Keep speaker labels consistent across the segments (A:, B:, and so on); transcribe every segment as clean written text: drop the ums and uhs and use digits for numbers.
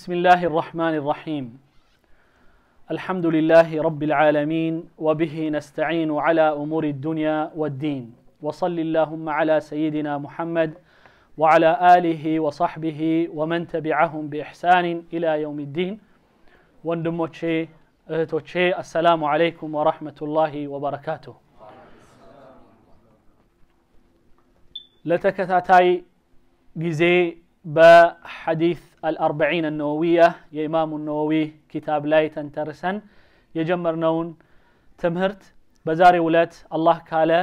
A: بسم الله الرحمن الرحيم الحمد لله رب العالمين وبه نستعين على أمور الدنيا والدين وصل اللهم على سيدنا محمد وعلى آله وصحبه ومن تبعهم بإحسان إلى يوم الدين وندموتشي اهتوتشي السلام عليكم ورحمة الله وبركاته لتكتاتاي جزي بحديث الأربعين النووية يا إمام النووي كتاب لا تنترسن يجمرنون تمهرت بزاري ولات الله كالا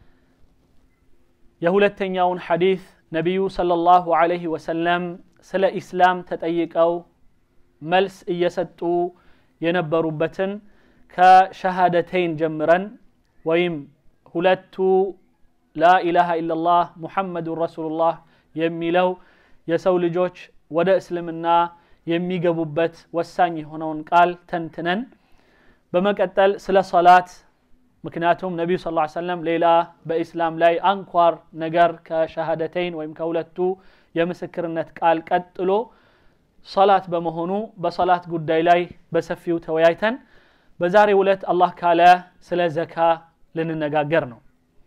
A: يهولتن يون حديث نبي صلى الله عليه وسلم سلا إسلام تتأيك أو ملس إيساتو ينبروا بتن كشهادتين جمرا ويم هولتو لا إله إلا الله محمد رسول الله يميلو የሰው ልጆች ወደ እስልምና የሚገቡበት ወሳኝ የሆነውን ቃል ተንተነን በመቀጠል ስለ ሶላት ምክንያቱም ነብዩ ሰለላሁ ዐለይሂ ወሰለም ሌላ በእስላም ላይ አንኳር ነገር ከሸሃደተይን ወይም ከሁለቱ የምስክርነት ቃል ቀጥሎ ሶላት በመሆኑ በሶላት ጉዳይ ላይ በሰፊው ተወያይተን በዛሬው ዕለት አላህ ካለ ስለ ዘካ ልንነጋገር ነው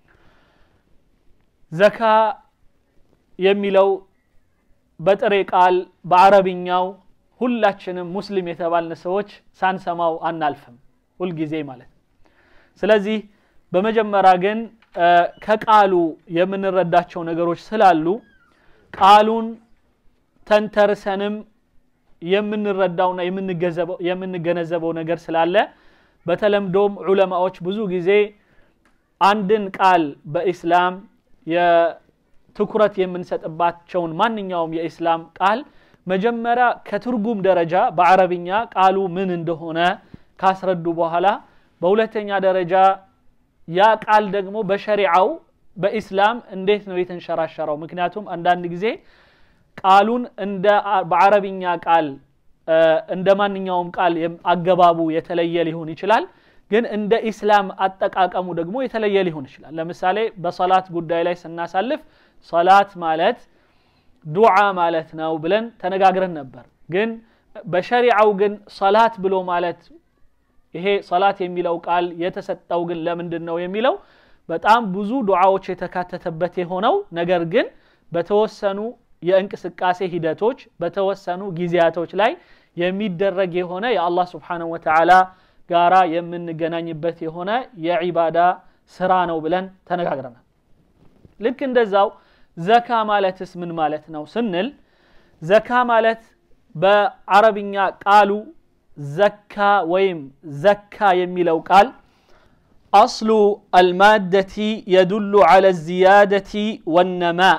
A: ዘካ የሚለው በጥሬ ቃል በአረብኛው ሁላችንም ሙስሊም የተባልን ሰዎች ሳንሰማው አናልፈም ሁሉ ጊዜ ማለት ስለዚህ በመጀመሪያ ግን ከቃሉ የምንረዳቸው ነገሮች ስላሉ ቃሉን ተንተርሰንም የምንረዳውና የምንገነዘበው ነገር ስላለ በተለምዶም ዑለማዎች ብዙ ጊዜ አንድን ቃል በእስላም ትኩረት የምንሰጥባቸውን ማንኛውም የእስላም ቃል መጀመሪያ ከትርጉም ደረጃ በአረብኛ ቃሉ ምን እንደሆነ ካስረዱ በኋላ በሁለተኛ ደረጃ ያ ቃል ደግሞ በሸሪዓው በእስላም እንዴት ነው የተንሸራሸረው ምክንያቱም አንዳንድ ጊዜ ቃሉን እንደ በአረብኛ ቃል እንደ ማንኛውም ቃል አገባቡ የተለየ ሊሆን ይችላል ግን እንደ እስላም አጠቃቀሙ ደግሞ የተለየ ሊሆን ይችላል ለምሳሌ በሶላት ጉዳይ ላይ ስናሳልፍ ሶላት ማለት ዱዓ ማለት ነው ብለን ተነጋግረን ነበር ግን በሸሪዓው ግን ሶላት ብሎ ማለት ይሄ ሶላት የሚለው ቃል የተሰጠው ግን ለምንድነው የሚለው በጣም ብዙ ዱዓዎች የተካተተበት የሆነው ነገር ግን በተወሰኑ የእንቅስቃሴ ሂደቶች በተወሰኑ ጊዜያቶች ላይ የሚደረግ የሆነ የአላህ Subhanahu Wa Ta'ala ጋራ የምንገናኝበት የሆነ የዒባዳ ስራ ነው ብለን ተነጋግረናል ልክ እንደዛው ዘካ ማለትስ ምን ማለት ነው ስንል ዘካ ማለት በአረብኛ ቃሉ ዘካ ወይም ዘካ የሚለው ቃል أصل المادة يدل على الزيادة والنماء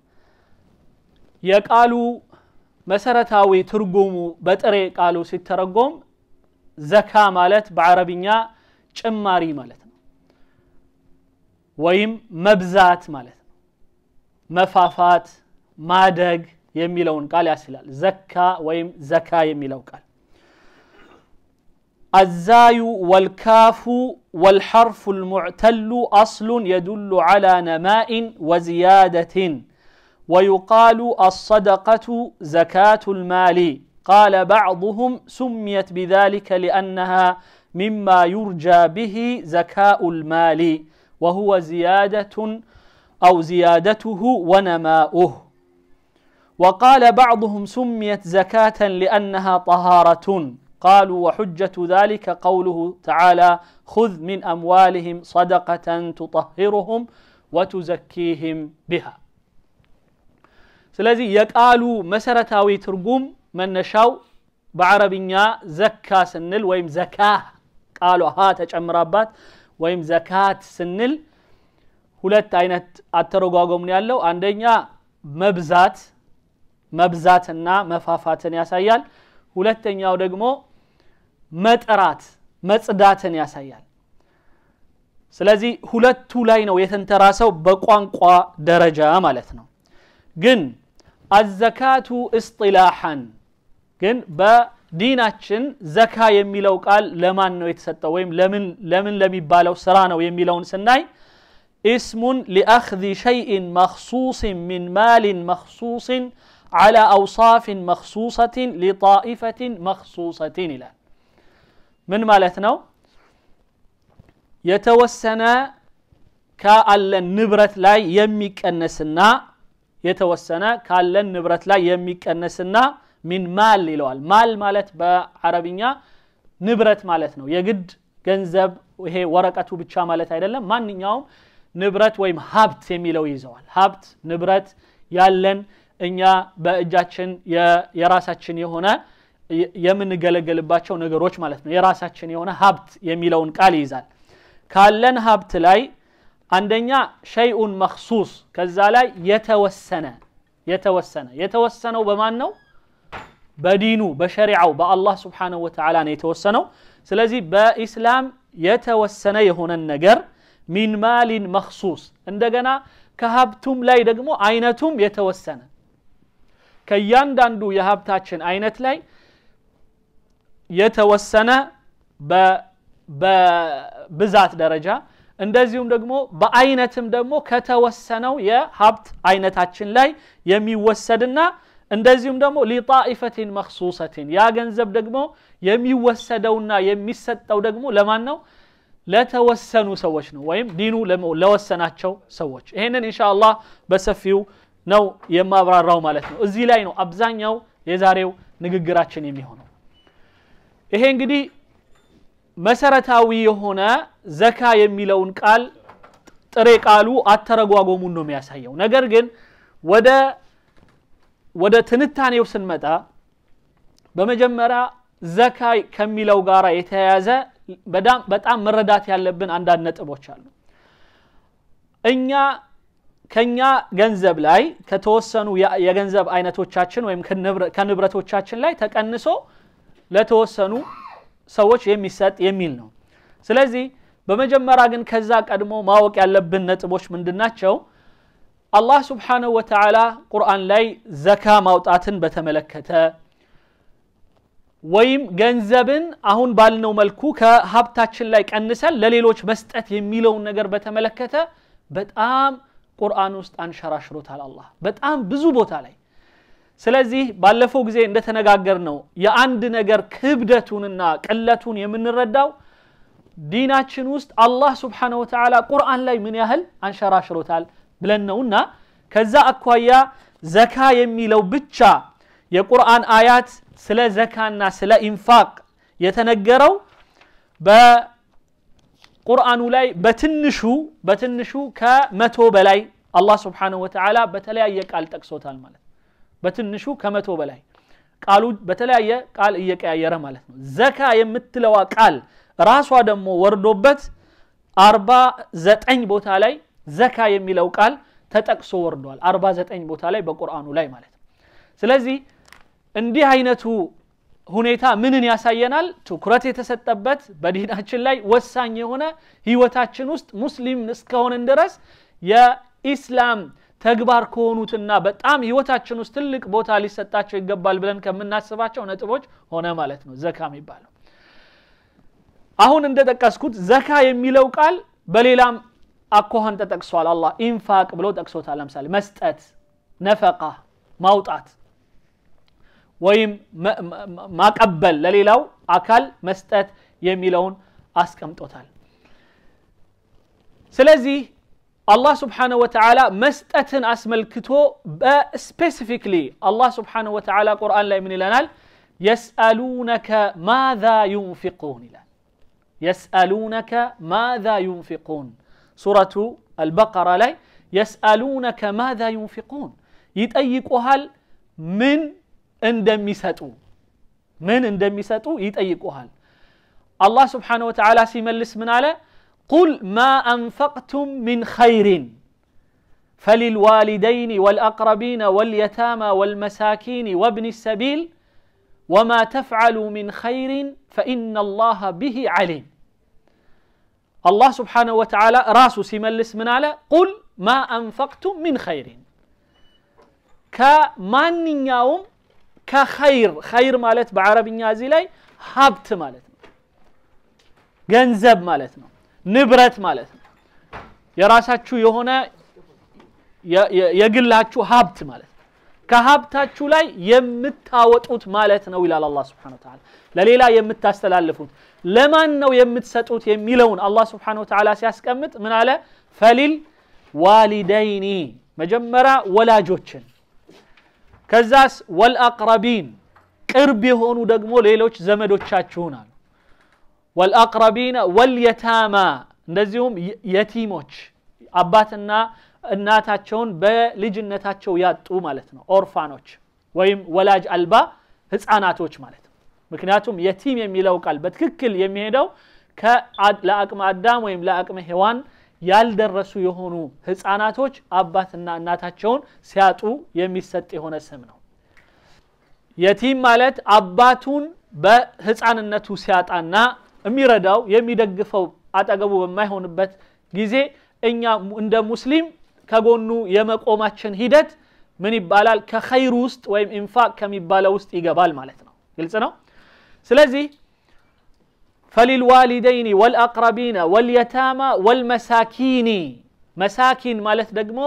A: የቃሉ መሰረታዊ ትርጉሙ በጥሬ ቃሉ ሲተረጎም ዘካ ማለት በአረብኛ ጭማሪ ማለት ነው ወይም መብዛት ማለት ነው መፋፋት ማደግ የሚለውን ቃል ያስላል ዘካ ወይም ዘካ የሚለው ቃል الزاي والكاف والحرف المعتل أصل يدل على نماء وزيادة ويقال الصدقة زكاة المال قال بعضهم سميت بذلك لأنها مما يرجى به زكاء المال وهو زيادة أو زيادته ونماؤه وقال بعضهم سميت زكاة لأنها طهارة قالوا وحجة ذلك قوله تعالى خذ من أموالهم صدقة تطهرهم وتزكيهم بها ስለዚህ የቃሉ መሰረታዊ ትርጉም መነሻው በአረብኛ ዘካ ስንል ወይም ዘካ ቃሉ ሀ ተጨምራባት ወይም ዘካት ስንል ሁለት አይነት አተረጓጎም ነው ያለው አንደኛ መብዛትና መፋፋትን ያሳያል ሁለተኛው ደግሞ መጽዳትን ያሳያል ስለዚህ ሁለቱ ላይ ነው የተንተራሰው በቋንቋ ደረጃ ማለት ነው ግን الزكاة اصطلاحا ግን በዲናችን ዘካ የሚለው ቃል ለማን ነው የተሰጠው ወይም ለምን ለሚባለው ስራ ነው የሚለውን ስናይ اسم لأخذ شيء مخصوص من مال مخصوص على أوصاف مخصوصة لطائفة مخصوصة إلى من مالتنا يتوسنا كألن نبرت لا يميك النسنا يتوسنا كألن نبرت لا يميك النسنا من مال للوال مال مالت بعربية نبرت مالتنا يجد ገንዘብ ይሄ ወረቀቱ ብቻ ማለት አይደለም ማንኛውም ንብረት ወይም ሀብት የሚለው ይዘዋል ሀብት ንብረት ያለን እኛ በእጃችን የራሳችን የሆነ የምንገለገልባቸው ነገሮች ማለት ነው የራሳችን የሆነ ሀብት የሚለውን ቃል ይዛል ካለን ሀብት ላይ አንደኛ شيء مخصوص ከዛ ላይ የተወሰነው በማን ነው በዲኑ በሸሪዓው በአላህ Subhanahu Wa Ta'ala ነው የተወሰነው ስለዚህ በእስላም የተወሰነ የሆነ ነገር ሚን ማሊን መخصوص እንደገና ከሀብቱም ላይ ደግሞ አይነቱም የተወሰነ ከያንዳንዱ የሀብታችን አይነት ላይ የተወሰነ በብዛት ደረጃ እንደዚሁም ደግሞ በአይነትም ደግሞ ከተወሰነው የሀብት አይነታችን ላይ የሚወሰድና እንደዚሁም ደግሞ لطائفة مخصوصة ያ ገንዘብ ደግሞ የሚወሰደውና የሚሰጠው ደግሞ ለማን ነው ለተወሰኑ ሰዎች ነው ወይም ዲኑ ለወሰናቸው ሰዎች ይሄንን ኢንሻአላህ በሰፊው ነው የማብራራው ማለት ነው እዚህ ላይ ነው አብዛኛው የዛሬው ንግግራችን የሚሆነው ይሄ እንግዲህ መሰረታዊ የሆነ ዘካ የሚለውን ቃል ጥሬ ቃሉ አተረጓጎሙን ነው የሚያሳየው ነገር ግን ወደ ትንታኔው ስንመጣ በመጀመሪያ ዘካ ከሚለው ጋራ የተያያዘ በጣም መረዳት ያለብን አንዳንድ ነጥቦች አሉ ከኛ ገንዘብ ላይ ከተወሰኑ የገንዘብ አይነቶቻችን ወይም ከንብረቶቻችን ላይ ተቀንሶ ለተወሰኑ ሰዎች የሚሰጥ የሚል ነው ስለዚህ በመጀመሪያ ግን ከዛ ቀድሞ ማወቅ ያለብን ነጥቦች ምንድናቸው አላህ Subhanahu Wa Ta'ala ቁርአን ላይ ዘካ ማውጣትን በተመለከተ ወይም ገንዘብን አሁን ባልነው መልኩ ከሀብታችን ላይ ቀንሰን ለሌሎች መስጠት የሚለው ነገር በተመለከተ በጣም ቁርአን ውስጥ አንሸራሽሮታል አላህ በጣም ብዙ ቦታ ላይ ስለዚህ ባለፈው ጊዜ እንደተነጋገርነው የአንድ ነገር ክብደቱንና ቅለቱን የምንረዳው ዲናችን ውስጥ አላህ Subhanahu Wa Ta'ala ቁርአን ላይ ምን ያህል አንሸራሽሮታል ብለን ነውና ከዛ አኳያ ዘካ የሚለው ብቻ የቁርአን አያት ስለ ዘካና ስለ ኢንፋቅ የተነገረው በቁርአኑ ላይ በትንሹ ከ100 በላይ አላህ Subhanahu Wa Ta'ala በተለያየ ቃል ጠቅሶታል ማለት በትንሹ ከ100 በላይ ቃሉ በተለያየ ቃል እየቀያየረ ማለት ነው ዘካ የምትለዋ ቃል ራሷ ደግሞ ወርዶበት 49 ቦታ ላይ ዘካ የሚለው ቃል ተጠቅሶ ወርዷል 49 ቦታ ላይ በቁርአኑ ላይ ማለት ነው ስለዚህ እንዲህ አይነቱ ሁኔታ ምንን ያሳየናል ትኩረት የተሰጠበት በዲናችን ላይ ወሳኝ የሆነ ህይወታችን ውስጥ ሙስሊም እስከሆነን ድረስ የኢስላም ተግባር ከሆኑትና በጣም ህይወታችን ውስጥ ትልቅ ቦታ ሊሰጣቸው ይገባል ብለን ከምናስባቸው ነጥቦች ሆነ ማለት ነው ዘካ የሚባለው አሁን እንደተጠቀስኩት ዘካ የሚለው ቃል በሌላም አኳኋን ተጠቅሷል አላህ ኢንፋቅ ብሎ ጠቅሶታል ለምሳሌ መስጠት ነፈቃ ማውጣት ወይም ማቀበል ለሌላው አካል መስጠት የሚለውን አስቀምጦታል ስለዚህ አላህ Subhanahu Wa Ta'ala መስጠትን አስመልክቶ በስፔሲፊክሊ አላህ Subhanahu Wa Ta'ala ቁርአን ላይ ምን ይላል يسألونك ماذا ينفقون ይላል يسألونك ماذا ينفقون سورة البقرة ላይ يسألونك ماذا ينفقون ይጠይቁሃል ምን እንደሚሰጡ ይጠይቁሃል አላህ Subhanahu Wa Ta'ala ሲመልስ ምን አለ قل ما أنفقتم من خير فللوالدين والأقربين واليتامى والمساكين وابن السبيل وما تفعلوا من خير فإن الله به عليم الله سبحانه وتعالى راسو سيملس من على قل ما أنفقتم من خير كمان يوم كخير مالت بعربية زي هابت مالت ገንዘብ ማለት ነው ንብረት ማለት ነው የራሳችሁ የሆነ የግላችሁ ሀብት ማለት ከሀብታችሁ ላይ የምታወጡት ማለት ነው ይላል አላህ Subhanahu Wa Ta'ala ለሌላ የምታስተላልፉት ለማን ነው የምትሰጡት የሚለውን አላህ Subhanahu Wa Ta'ala ሲያስቀምጥ ምን አለ ፈሊል ዋሊደይኒ መጀመሪያ ወላጆችን ከዛስ ወልአቅረቢን ቅርብ የሆኑ ደግሞ ሌሎች ዘመዶቻችሁን አሉ ወልአቅረቢን ወልየታማ እንደዚሁም የቲሞች አባትና እናታቸውን በልጅነታቸው ያጡ ማለት ነው ኦርፋኖች ወይም ወላጅ አልባ ህፃናቶች ማለት ነው ምክንያቱም የቲም የሚለው ቃል በትክክል የሚሄደው ለአቅመ አዳም ወይም ለአቅመ ሔዋን ያልደረሱ የሆኑ ህፃናቶች አባትና እናታቸውን ሲያጡ የሚሰጥ የሆነ ስም ነው የቲም ማለት አባቱን በህፃንነቱ ሲያጣና የሚረዳው የሚደግፈው አጠገቡ በማይሆንበት ጊዜ እኛ እንደ ሙስሊም ከጎኑ የመቆማችን ሂደት ምን ይባላል ከኸይር ውስጥ ወይም ኢንፋቅ ከሚባለው ውስጥ ይገባል ማለት ነው ግልጽ ነው ስለዚህ فللوالدين والأقربين واليتامى والمساكين مساكين ማለት ደግሞ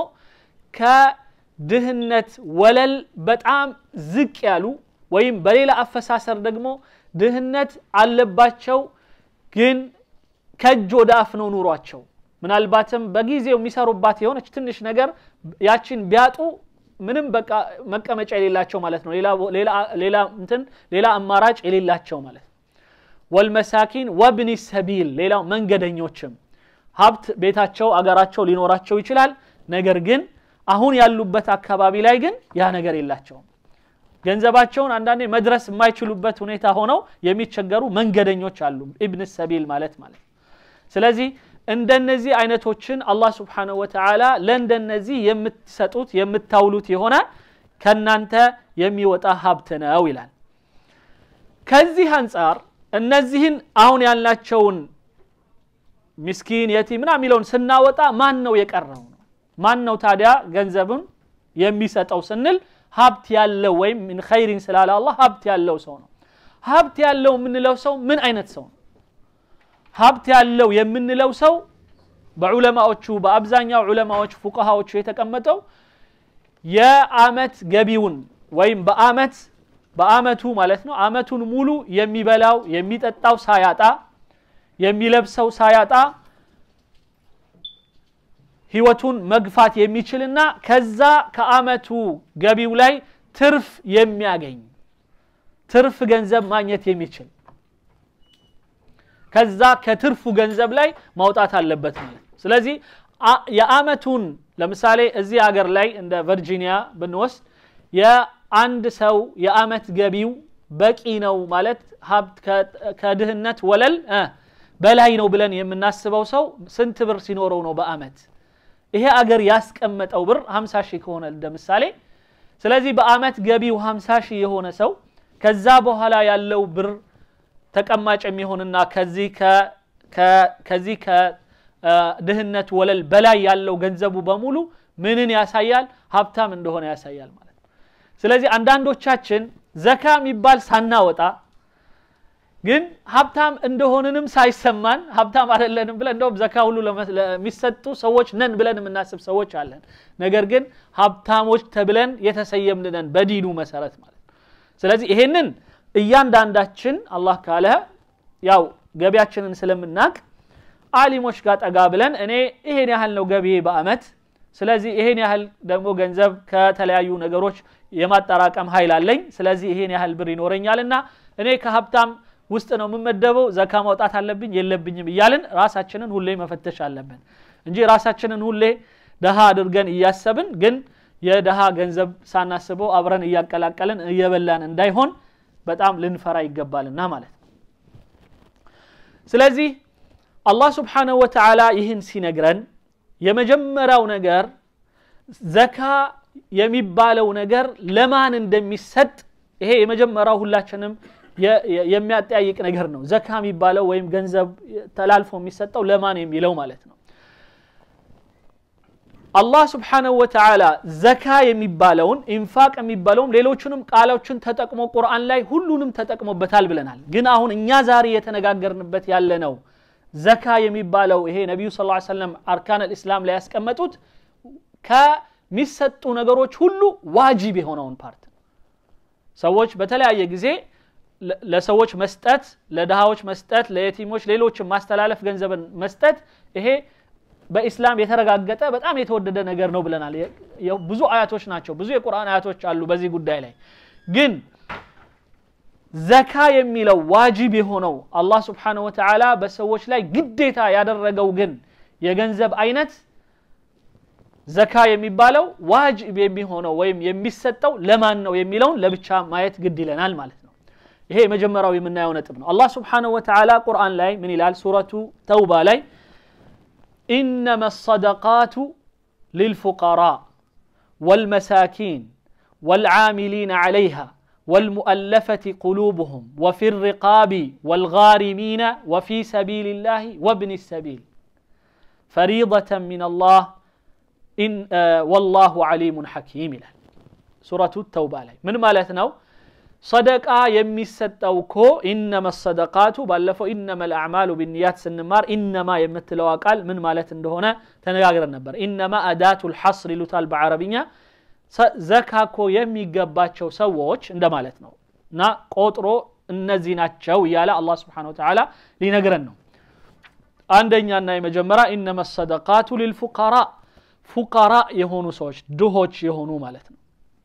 A: ከድህነት ወለል በጣም ዝቅ ያሉ ወይም በሌላ አፈሳሰር ደግሞ ድህነት አለባቸው ግን ከእጅ ወደ አፍ ነው ኑሯቸው ምናልባትም በጊዜው የሚሰሩባት የሆነች ትንሽ ነገር ያችን ቢያጡ ምንም በቃ መቀመጫ የሌላቸው ማለት ነው ሌላ አማራጭ የሌላቸው ማለት والمساكين وابن السبيل ሌላው መንገደኞችም ሀብት ቤታቸው አገራቸው ሊኖራቸው ይችላል ነገር ግን አሁን ያሉበት አካባቢ ላይ ግን ያ ነገር የላቸው ገንዘባቸውን አንዳንዴ መድረስ የማይችሉበት ሁኔታ ሆነው የሚቸገሩ መንገደኞች አሉ ኢብን السبيل ማለት ስለዚህ እንደነዚህ አይነቶችን አላህ Subhanahu Wa Ta'ala ለእንደነዚህ የምትሰጡት የምታውሉት የሆነ ከናንተ የሚወጣ ሀብት ነው ይላል ከዚህ አንፃር እነዚህን አሁን ያልናቸውን ምስኪን የቲምና ሚሊዮን ስናወጣ ማን ነው የቀረው ማን ነው ታዲያ ገንዘቡን የሚሰጠው ስንል ሀብት ያለው ወይም ምን ኸይሪን ስላለ አላህ ሀብት ያለው ሰው ነው ሀብት ያለው ምንለው ሰው ምን አይነት ሰው ሀብት ያለው የምንለው ሰው በዑለማዎቹ በአብዛኛው ዑለማዎች ፉቃሃዎቹ የተቀመጠው የአመት ገቢውን ወይም በአመቱ ማለት ነው አመቱን ሙሉ የሚበላው የሚጠጣው ሳያጣ የሚለብሰው ሳያጣ ህይወቱን መግፋት የሚችልና ከዛ ከአመቱ ገቢው ላይ ትርፍ የሚያገኝ ትርፍ ገንዘብ ማግኘት የሚችል ከዛ ከትርፉ ገንዘብ ላይ ማውጣት አለበት ማለት ስለዚህ የአመቱን ለምሳሌ እዚህ ሀገር ላይ እንደ ቨርጂኒያ ብንወስድ የአንድ ሰው የአመት ገቢው በቂ ነው ማለት ሀብት ከድህነት ወለል በላይ ነው ብለን የምናስበው ሰው ስንት ብር ሲኖረው ነው በአመት ይሄ አገር ያስቀመጠው ብር 50,000 ከሆነ እንደምሳሌ ስለዚህ በአመት ገቢው 50,000 የሆነ ሰው ከዛ በኋላ ያለው ብር ተቀማጭ የሚሆንና ከዚህ ከድህነት ወለል በላይ ያለው ገንዘቡ በሙሉ ምንን ያሳያል ሀብታም እንደሆነ ያሳያል ማለት ስለዚህ አንዳንዶቻችን ዘካ የሚባል ሳናወጣ ግን ሀብታም እንደሆነንም ሳይሰማን ሀብታም አይደለንም ብለን እንደው ዘካ ሁሉ ለሚሰጡ ሰዎች ነን ብለን የምናስብ ሰዎች አለን ነገር ግን ሀብታሞች ተብለን የተሰየምነን በዲኑ መሰረት ማለት ስለዚህ ይሄንን እያንዳንዳችን አላህ ካለ ያው ገቢያችንን ስለምናቅ ዓሊሞች ጋር ጠጋ ብለን እኔ ይሄን ያህል ነው ገቢዬ በአመት ስለዚህ ይሄን ያህል ደግሞ ገንዘብ ከተለያዩ ነገሮች የማጣራቀም ኃይል አለኝ ስለዚህ ይሄን ያህል ብር ይኖረኛልና እኔ ከሀብታም ውስጥ ነው የምመደበው ዘካ ማውጣት አለብኝ የለብኝም ይያልን ራሳችንን ሁሌ መፈተሽ አለብን እንጂ ራሳችንን ሁሌ ደሃ አድርገን እያሰብን ግን የደሃ ገንዘብ ሳናስበው አብረን እያቀላቀልን እየበላን እንዳይሆን በጣም ልንፈራ ይገባልና ማለት ስለዚህ አላህ Subhanahu Wa Ta'ala ይህን ሲነግረን የመጀመሪያው ነገር ዘካ የሚባለው ነገር ለማን እንደሚሰጥ ይሄ የመጀመሪያው ሁላችንም የሚያጠያይቅ ነገር ነው ዘካ የሚባለው ወይም ገንዘብ ተላልፎ የሚሰጠው ለማን የሚለው ማለት ነው አላህ Subhanahu Wa Ta'ala ዘካ የሚባለውን ኢንፋቅ የሚባለውን ሌሎችንም ቃሎችን ተጠቅሞ ቁርአን ላይ ሁሉንም ተጠቅሞበታል ብለናል ግን አሁን እኛ ዛሬ የተነጋገርንበት ያለነው ዘካ የሚባለው ይሄ ነብዩ ሰለላሁ ዐለይሂ ወሰለም አርካን الاسلام ላይ ያስቀመጡት የሚሰጡ ነገሮች ሁሉ ዋጅብ የሆነውን ፓርት ሰዎች በተለያየ ጊዜ ለሰዎች መስጠት ለደሃዎች መስጠት ለየቲሞች ሌሎችም ማስተላለፍ ገንዘብን መስጠት ይሄ በእስላም የተረጋገጠ በጣም የተወደደ ነገር ነው ብለናል ብዙ አያቶች ናቸው ብዙ የቁርአን አያቶች አሉ በዚህ ጉዳይ ላይ ግን ዘካ የሚለው ዋጅብ የሆነው አላህ Subhanahu Wa Ta'ala በሰዎች ላይ ግዴታ ያደረገው ግን የገንዘብ አይነት ዘካ የሚባለው ዋጅብ የሚሆነው ወይም የሚሰጠው ለማን ነው የሚለውን ለብቻ ማየት ግድ ይለናል ማለት ነው ይሄ መጀመሪያው የምናየው ነጥብ ነው አላህ Subhanahu Wa Ta'ala ቁርአን ላይ ምን ይላል ሱረቱ ተውባ ላይ إنما الصدقات للفقراء والمساكين والعاملين عليها والمؤلفة قلوبهم وفي الرقاب والغارمين وفي سبيل الله وابن السبيل فريضة من الله إن والله عليم حكيم له سورة التوبة من مالتنا صدقة يميستوكو إنما الصدقات بالفو إنما الأعمال بالنيات سنمار إنما يمتلوا قال من مالت هنا تنغاغر النبر إنما أداة الحصر لطالب بعربية زكاكو يميغباچو سووچ እንደ ማለት ነው እና ቆጥሮ እነዚህ ናቸው ያለ አላህ Subhanahu Wa Ta'ala ሊነግረን ነው አንደኛና የመጀመሪያ إنما الصدقات للفقراء فقراء የሆኑ ሰዎች ድሆች የሆኑ ማለት ነው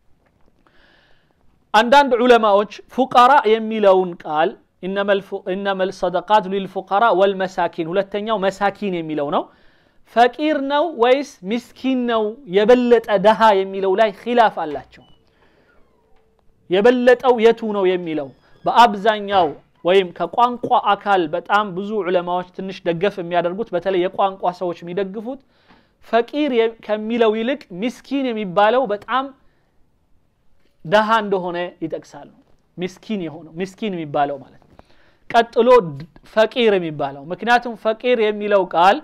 A: አንዳንድ ዑለማዎች فقراء የሚለውን ቃል إنما الصدقات للفقراء والمساكين ሁለተኛው مساكين የሚለው ነው فقير ነው ወይስ ምስኪን ነው የበለጠ ደሃ የሚለው ላይ ኺላፍ አላቸው የበለጠው የቱ ነው የሚለው በአብዛኛው ወይም ከቋንቋ አካል በጣም ብዙ ዑለማዎች ትንሽ ደገፍ የሚያደርጉት በተለይ የቋንቋ ሰዎች የሚደግፉት فقير ከሚለው ይልቅ ምስኪን የሚባለው በጣም ደሃ እንደሆነ ይጠቅሳሉ ምስኪን የሆነው ምስኪን የሚባለው ማለት ቀጥሎ فقير የሚባለው ምክንያቱም فقير የሚለው ቃል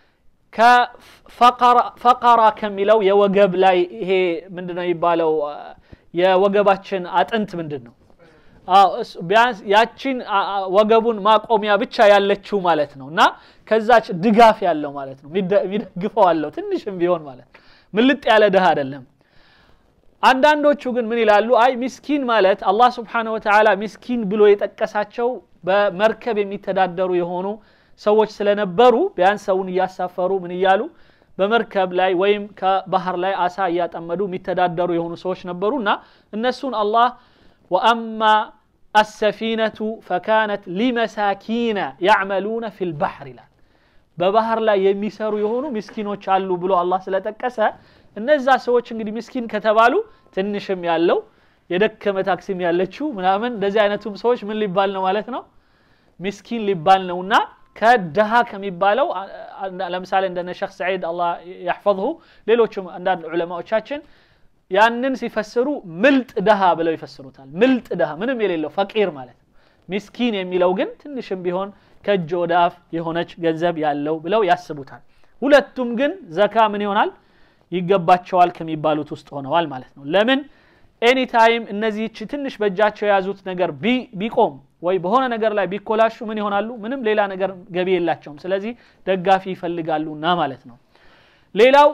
A: ከፈቀራ ከሚለው የወገብ ላይ ይሄ ምንድነው ይባለው የወገባችን አጥንት ምንድነው ቢያንስ ያቺን ወገቡን ማቆሚያ ብቻ ያለችው ማለት ነውና ከዛች ድጋፍ ያለው ማለት ነው የሚደግፈው አለው ትንሽም ቢሆን ማለት ምልጥ ያለ ደሃ አይደለም አንዳንዶቹ ግን ምን ይላሉ አይ ምስኪን ማለት አላህ Subhanahu Wa Ta'ala ምስኪን ብሎ የጠቀሳቸው በመርከብ የሚተዳደሩ የሆኑ ሰዎች ስለነበሩ ቢያንስ ሰውን ያሳፈሩ ምን ይያሉ በመርከብ ላይ ወይም ከባህር ላይ አሳ ያጠመዱ የሚተዳደሩ የሆኑ ሰዎች ነበሩና እነሱን አላህ وأما السفينة فكانت لمساكين يعملون في البحر لا በባህር ላይ የሚሰሩ የሆኑ ምስኪኖች አሉ ብሎ አላህ ስለተቀሰ እነዛ ሰዎች እንግዲህ ምስኪን ከተባሉ ትንሽም ያለው የደከመ ታክሲም ያለችው ምናምን እንደዚህ አይነቱም ሰዎች ምን ሊባል ነው ማለት ነው ምስኪን ሊባል ነውና ከደሃ ከሚባለው ለምሳሌ እንደነ ሼክ ሰዒድ አላህ يحفظه ሌሎችም አንዳንድ ዑለማዎቻችን ያንን ሲፈስሩ ምልጥ ደሃ ብለው ይፈስሩታል ምልጥ ደሃ ምንም የሌለው فقير ማለት ነው ምስኪን የሚለው ግን ትንሽም ቢሆን ከእጅ ወደ አፍ የሆነች ገንዘብ ያለው ብለው ያስቡታል ሁለቱም ግን ዘካ ምን ይሆናል ይገባቸዋል ከሚባሉት ውስጥ ሆነዋል ማለት ነው ለምን ኤኒ ታይም እነዚህ ትንሽ በእጃቸው ያዙት ነገር ቢቆም ወይ በሆነ ነገር ላይ ቢኮላሹ ምን ይሆናሉ ምንም ሌላ ነገር ገቢ የላቸውም ስለዚህ ደጋፊ ይፈልጋሉና ማለት ነው ሌላው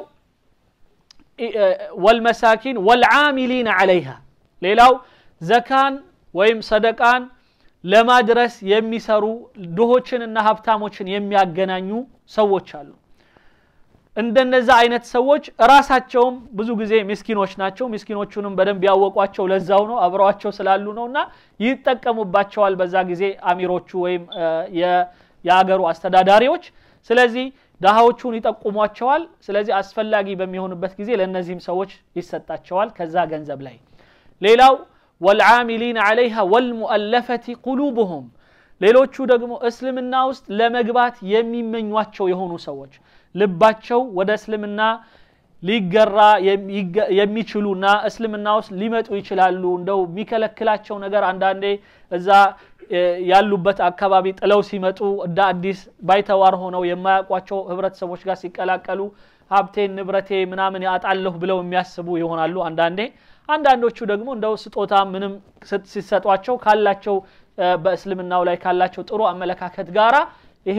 A: والمساكين والعاملين عليها ሌላው ዘካን ወይም ሰደቃን ለማድረስ የሚሰሩ ድሆችንና ሀብታሞችን የሚያገናኙ ሰዎች አሉ እንደነዛ አይነት ሰዎች ራሳቸውም ብዙ ጊዜ ምስኪኖች ናቸው ምስኪኖቹንም በደንብ ያወቋቸው ለዛው ነው አብረዋቸው ስላሉ ነውና ይተቀሙባቸዋል በዛ ጊዜ አሚሮቹ ወይም የሀገሩ አስተዳዳሪዎች ስለዚህ ዳሃዎቹን ይጠቁሟቸዋል ስለዚህ አስፈላጊ በሚሆንበት ጊዜ ለነዚህም ሰዎች ይሰጣቸዋል ከዛ ገንዘብ ላይ ሌላው والعاملين عليها والمؤلفة قلوبهم ሌሎቹ ደግሞ እስልምና ውስጥ ለመግባት የሚመኟቸው የሆኑ ሰዎች ልባቸው ወደ እስልምና ሊገራ የሚችሉና እስልምና ውስጥ ሊመጡ ይችላሉ እንደው ሚከለክላቸው ነገር አንዳንዴ እዛ ያሉበት አካባቢ ጥለው ሲመጡ እንደ አዲስ ባይተዋር ሆነው የማያቋቸው ህብረተሰቦች ጋር ሲቀላቀሉ ሀብቴን ንብረቴ ምናምን ያጣለሁ ብለው የሚያስቡ ይሆናሉ አንዳንዶቹ ደግሞ እንደው ስጦታ ምንም ሲሰጧቸው ካላቸው በእስልምናው ላይ ካላቸው ጥሩ አመለካከት ጋራ ይሄ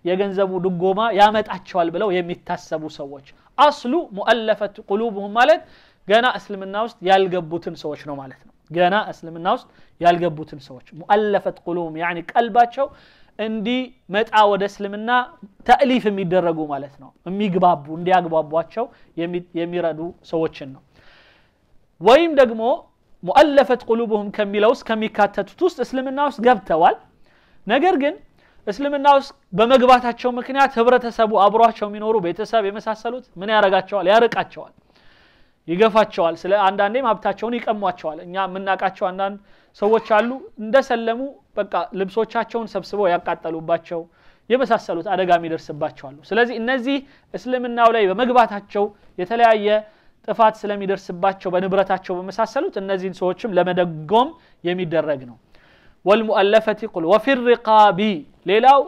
A: የገንዘቡ ድጎማ ያመጣቸዋል ብለው የሚታሰቡ ሰዎች አስሉ ሙአለፈት ቁሉብሁም ማለት ገና እስልምና ውስጥ ያልገቡትን ሰዎች ነው ማለት ነው ገና እስልምና ውስጥ ያልገቡትን ሰዎች ሙአለፈት ቁሉብሁም يعني ቀልባቸው እንዲ መጣ ወደ እስልምና ተእሊፍ የሚደረጉ ማለት ነው የሚግባቡ እንዲያግባቧቸው የሚረዱ ሰዎችን ነው ወይም ደግሞ ሙአለፈት ቁሉብሁም ከሚለውስ ከሚካተቱት ውስጥ እስልምና ውስጥ ገብተዋል ነገር ግን እስልምና ውስጥ በመግባታቸው ምክንያት ህብረተሰቡ አብሯቸው የሚኖሩ ቤተሰብ የመሳሰሉት ምን ያረጋቸዋል ያርቃቸዋል ይገፋቸዋል ስለ አንዳንዴ ማብታቸውን ይቀሟቸዋል እኛ ምናቃቸው አንዳንድ ሰዎች አሉ እንደሰለሙ በቃ ልብሶቻቸውን ሰብስበው ያቃጠሉባቸው የመሳሰሉት አደጋ የሚደርስባቸው አሉ ስለዚህ እነዚህ እስልምናው ላይ በመግባታቸው የተለያየ ጥፋት ስለሚደርስባቸው በንብረታቸው በመሳሰሉት እነዚህን ሰዎችም ለመደጎም የሚደረግ ነው والمؤلفه قل وفي الرقاب ሌላው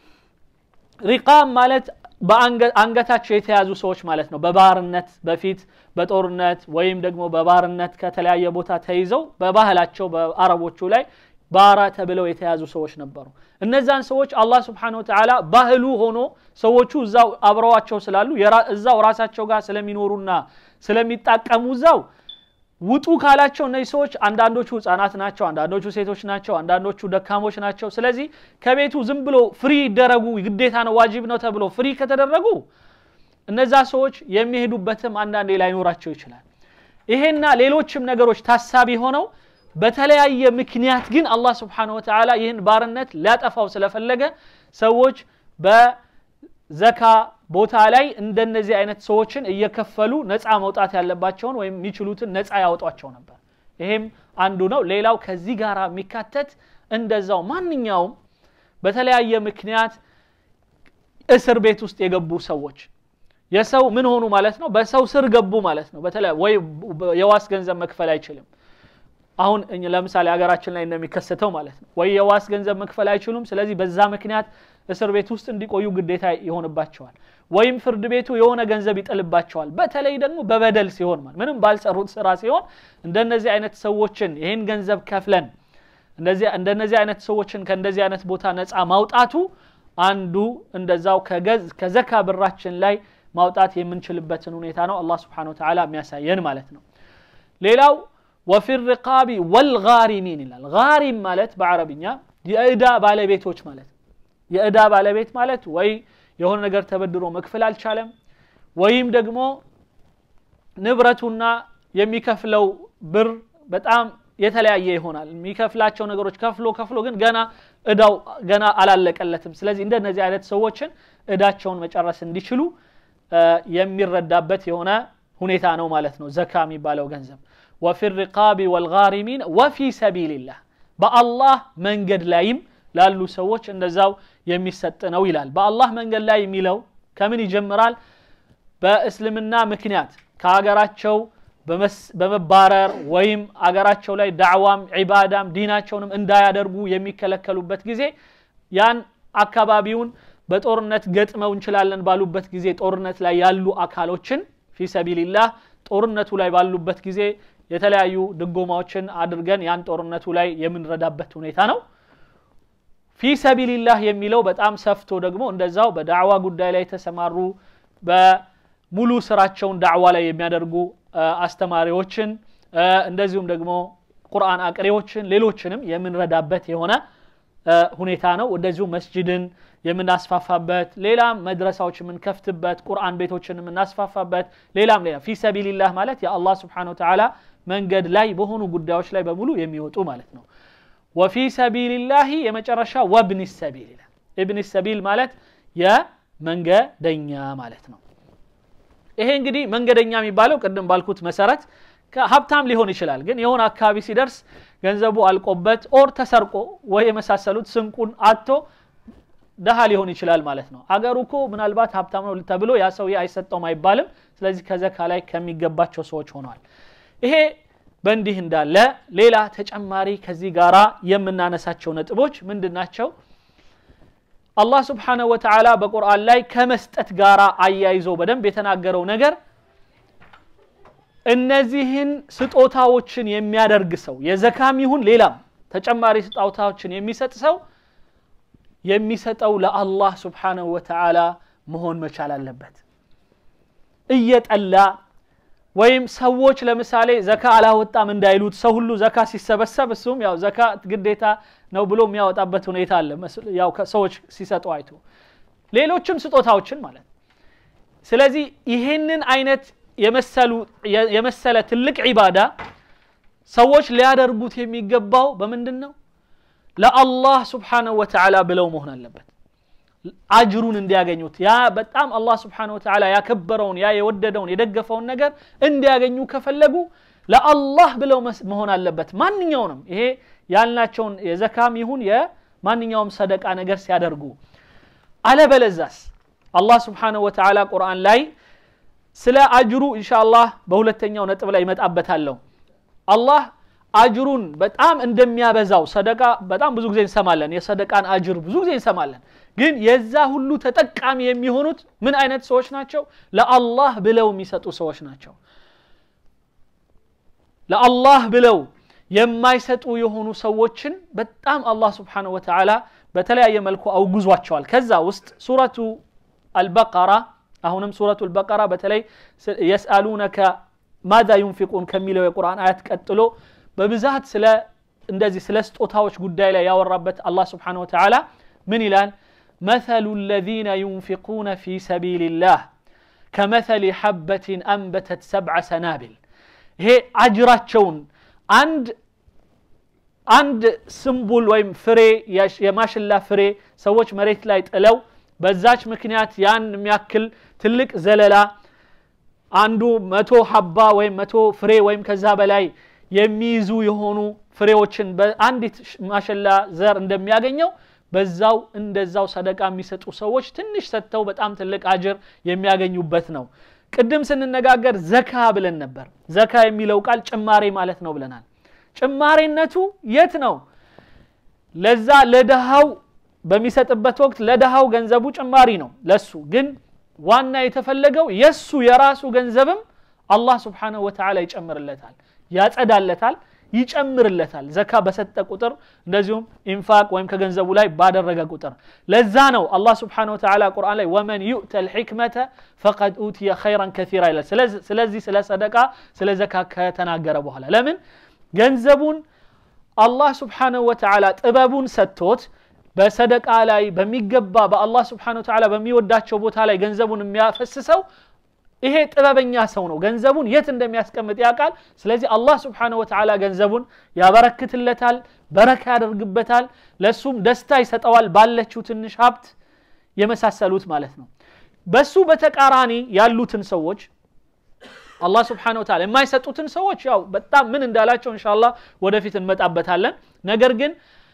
A: ሪቃብ ማለት በአንገታቸው የተያዙ ሰዎች ማለት ነው በባርነት በፊት በጦርነት ወይም ደግሞ በባርነት ከተለያየ ቦታ ተይዘው በባህላቸው በአረቦቹ ላይ ባራ ተብለው የተያዙ ሰዎች ነበሩ እነዛን ሰዎች አላህ Subhanahu Wa Ta'ala ባህሉ ሆኖ ሰዎቹ እዛው አብረዋቸው ስላሉ እዛው ራሳቸው ጋር ስለሚኖሩና ስለሚጣቀሙ እዛው ውጡ ካላቸው እነዚህ ሰዎች አንዳንዶቹ ህፃናት ናቸው አንዳንዶቹ ሴቶች ናቸው አንዳንዶቹ ደካሞች ናቸው ስለዚህ ከቤቱ ዝም ብሎ ፍሪ ይደረጉ ግዴታ ነው ዋጅብ ነው ተብሎ ፍሪ ከተደረጉ እነዛ ሰዎች የሚሄዱበትም አንዳንዴ ላይ ኖራቸው ይችላል ይሄና ሌሎችም ነገሮች ታሳቢ ሆነው በተለያየ ምክንያት ግን አላህ Subhanahu Wa Ta'ala ይህን ባርነት ሊያጠፋው ስለፈለገ ሰዎች በዘካ ቦታ ላይ እንደነዚህ አይነት ሰዎችን እየከፈሉ ነፃ መውጣት ያለባቸውን ወይም የሚችሉትን ነፃ ያወጣቸው ነበር ይሄም አንዱ ነው ሌላው ከዚህ ጋራ የሚካተት እንደዛው ማንኛውም በተለያየ ምክንያት እስር ቤት ውስጥ የገቡ ሰዎች የሰው ምን ሆኑ ማለት ነው በሰው ስር ገቡ ማለት ነው በተለይ ወይ የዋስ ገንዘብ መክፈል አይችልም አሁን ለምሳሌ ሀገራችን ላይ እንደሚከሰተው ማለት ነው ወይ የዋስ ገንዘብ መክፈል አይችሉም ስለዚህ በዛ ምክንያት እስር ቤት ውስጥ እንዲቆዩ ግዴታ ይሆንባቸዋል ወይም ፍርድ ቤቱ የሆነ ገንዘብ ይጥልባቸዋል በተለይ ደግሞ በበደል ሲሆን ማለት ምንም ባልሰሩት ስራ ሲሆን እንደነዚህ አይነት ሰዎችን ይሄን ገንዘብ ከፍለን እንደነዚህ አይነት ሰዎችን ከእንደዚህ አይነት ቦታ ነፃ ማውጣቱ አንዱ እንደዛው ከዘካ ብራችን ላይ ማውጣት የምንችልበትን ሁኔታ ነው አላህ Subhanahu Wa Ta'ala የሚያሳየን ማለት ነው ሌላው وفي الرقاب والغارمين الغارم ማለት በአረብኛ የእዳ ባለቤቶች ማለት የእዳ ባለቤት ማለት ወይ የሆነ ነገር ተበድሮ መክፈል አልቻለም ወይም ደግሞ ንብረቱና የሚከፍለው ብር በጣም የተለያየ ይሆናል የሚከፍላቸው ነገሮች ከፍሎ ግን ገና አላለቀለትም ስለዚህ እንደነዚህ አይነት ሰዎችን እዳቸውን መጨረስ እንዲችሉ የሚረዳበት የሆነ ሁኔታ ነው ማለት ነው ዘካ የሚባለው ገንዘብ وفي الرقاب والغارمين وفي سبيل الله بالله መንገድ ላይም ላሉ ሰዎች እንደዛው የሚሰጥ ነው ይላል በአላህ መንገድ ላይ የሚለው ከምን ይጀምራል በእስልምና ምክንያት ከሀገራቸው በመባረር ወይም አገራቸው ላይ ዳዕዋም ዒባዳም ዲናቸውንም እንዳያደርጉ የሚከለከሉበት ጊዜ ያን አካባቢውን በጦርነት ገጥመው እንችላለን ባሉበት ጊዜ ጦርነት ላይ ያሉ አካሎችን في سبيل الله ጦርነቱ ላይ ባሉበት ጊዜ የተለያዩ ድጎማዎችን አድርገን ያን ጦርነቱ ላይ የምንረዳበት ሁኔታ ነው في سبيل الله የሚለው በጣም ሰፍቶ ደግሞ እንደዛው በዳዕዋ ጉዳይ ላይ ተሰማሩ በሙሉ ስራቸውን ዳዕዋ ላይ የሚያደርጉ አስተማሪዎችን እንደዚሁም ደግሞ ቁርአን አቅሪዎችን ሌሎችንም የምንረዳበት የሆነ ሁኔታ ነው እንደዚሁ መስጂድን የምናስፋፋበት ሌላም መድረሳዎች የምንከፍትበት ቁርአን ቤቶችን የምናስፋፋበት ሌላም في سبيل الله ማለት የአላህ Subhanahu Wa Ta'ala መንገድ ላይ በሆኑ ጉዳዮች ላይ በሙሉ የሚወጡ ማለት ነው وفي سبيل الله የመጨረሻ وابن السبيل ابن السبيل ማለት የመንገደኛ ማለት ነው ይሄ እንግዲህ መንገደኛ የሚባለው ቀደም ባልኩት መሰረት ሀብታም ሊሆን ይችላል ግን የሆነ አካባቢ ሲደርስ ገንዘቡ አልቆበት ኦር ተሰርቆ ወይ የመሳሰሉት ስንቁን አጥቶ ደሃ ሊሆን ይችላል ማለት ነው አገሩኮ ምናልባት ሀብታም ነው ተብሎ ያ ሰው አይሰጠውም አይባልም ስለዚህ ከዘካ ላይ ከሚገባቸው ሰዎች ሆነዋል ይሄ በእንዲህ እንዳለ ሌላ ተጨማሪ ከዚህ ጋራ የምናነሳቸው ነጥቦች ምንድናቸው አላህ Subhanahu Wa Ta'ala በቁርአን ላይ ከመስጠት ጋራ አያይዞ በደንብ የተናገረው ነገር እነዚህን ስጦታዎችን የሚያደርግ ሰው የዘካም ይሁን ሌላም ተጨማሪ ስጦታዎችን የሚሰጥ ሰው የሚሰጠው ለአላህ Subhanahu Wa Ta'ala መሆን መቻል አለበት እየጠላ ወይም ሰዎች ለምሳሌ ዘካ አላወጣም እንዳይሉት ሰው ሁሉ ዘካ ሲሰበሰብ እሱም ያው ዘካ ግዴታ ነው ብሎ የሚያወጣበት ሁኔታ አለ ያው ሰዎች ሲሰጡ አይቶ ሌሎችም ስጦታዎችን ማለት ስለዚህ ይሄንን አይነት የመሰለ ትልቅ ኢባዳ ሰዎች ሊያደርጉት የሚገባው በመንድነው ለአላህ Subhanahu Wa Ta'ala ብለው መሆን አለበት አጅሩን እንዲያገኙት ያ በጣም አላህ Subhanahu Wa Ta'ala ያከበረውን ያ የወደደውን የደገፈውን ነገር እንዲያገኙ ከፈለጉ ለአላህ ብለው መሆን አለበት ማንኛውንም ይሄ ያልናቸውን የዘካም ይሁን የማንኛውም ሰደቃ ነገር ሲያደርጉ አለበለዛስ አላህ Subhanahu Wa Ta'ala ቁርአን ላይ ስለ አጅሩ ኢንሻአላህ በሁለተኛው ነጥብ ላይ መጣበታለሁ አላህ አጅሩን በጣም እንደሚያበዛው ሰደቃ በጣም ብዙ ጊዜ እንሰማለን የሰደቃን አጅር ብዙ ጊዜ እንሰማለን ግን የዛ ሁሉ ተጠቃሚ የሚሆኑት ምን አይነት ሰዎች ናቸው ለአላህ ብለው የሚሰጡ ሰዎች ናቸው ለአላህ ብለው የማይሰጡ የሆኑ ሰዎችን በጣም አላህ Subhanahu Wa Ta'ala በተለያየ መልኩ አውግዟቸዋል ከዛ ውስጥ ሱረቱ አልበቀራ አሁንም ሱረቱ አልበቀራ በተለይ يسالونك ماذا ينفقون ከሚለው የቁርአን አያት ቀጥሎ በብዛት ስለ እንደዚህ ስለ ስጦታዎች ጉዳይ ላይ ያወራበት አላህ Subhanahu Wa Ta'ala ምን ይላል مثل الذين ينفقون في سبيل الله كمثل حبة أنبتت 7 سنابل ይሄ አጅራቸውን አንድ ስምቡል ወይም ፍሬ የማሽላ ፍሬ ሰዎች መሬት ላይ ጥለው በዛች ምክንያት ያን የሚያክል ትልቅ ዘለላ አንዱ 100 ሐባ ወይም 100 ፍሬ ወይም ከዛ በላይ የሚይዙ የሆኑ ፍሬዎችን በአንዲት ማሽላ ዘር እንደሚያገኘው በዛው እንደዛው ሰደቃ የሚሰጡ ሰዎች ትንሽ ሰጥተው በጣም ትልቅ አጅር የሚያገኙበት ነው ቅድም ስንነጋገር ዘካ ብለን ነበር ዘካ የሚለው ቃል ጭማሬ ማለት ነው ብለናል ጭማሬነቱ የት ነው ለዛ ለደሃው በሚሰጥበት ወቅት ለደሃው ገንዘቡ ጭማሪ ነው ለሱ ግን ዋና የተፈለገው የሱ የራሱ ገንዘብም አላህ Subhanahu Wa Ta'ala ይጨምርለታል ያጸዳለታል ይጨምርለታል ዘካ በሰጠ ቁጥር እንደዚሁም ኢንፋቅ ወይም ከገንዘቡ ላይ ባደረገ ቁጥር ለዛ ነው አላህ Subhanahu Wa Ta'ala ቁርአን ላይ ወመን يؤتل الحكمة فقد أوتي خيرا كثيرا ይላል ስለዚህ ስለ ሰደቃ ስለ ዘካ ከተናገረ በኋላ ለምን ገንዘቡን አላህ Subhanahu Wa Ta'ala ጥበቡን ሰጥቶት በሰደቃ ላይ በሚገባ በአላህ Subhanahu Wa Ta'ala በሚወዳቸው ቦታ ላይ ገንዘቡን የሚያፈስሰው ይሄ ጥበበኛ ሰው ነው ገንዘቡን የት እንደሚያስቀምጥ ያውቃል ስለዚህ አላህ Subhanahu Wa Ta'ala ገንዘቡን ያበረክትለታል በረካ ያደርግበታል ለሱም ደስታ ይሰጠዋል ባለችው ትንሽ ሀብት የመሳሰሉት ማለት ነው በሱ በተቃራኒ ያሉትን ሰዎች አላህ Subhanahu Wa Ta'ala የማይሰጡትን ሰዎች ያው በጣም ምን እንዳላቸው ኢንሻአላህ ወደፊት እንመጣበታለን ነገር ግን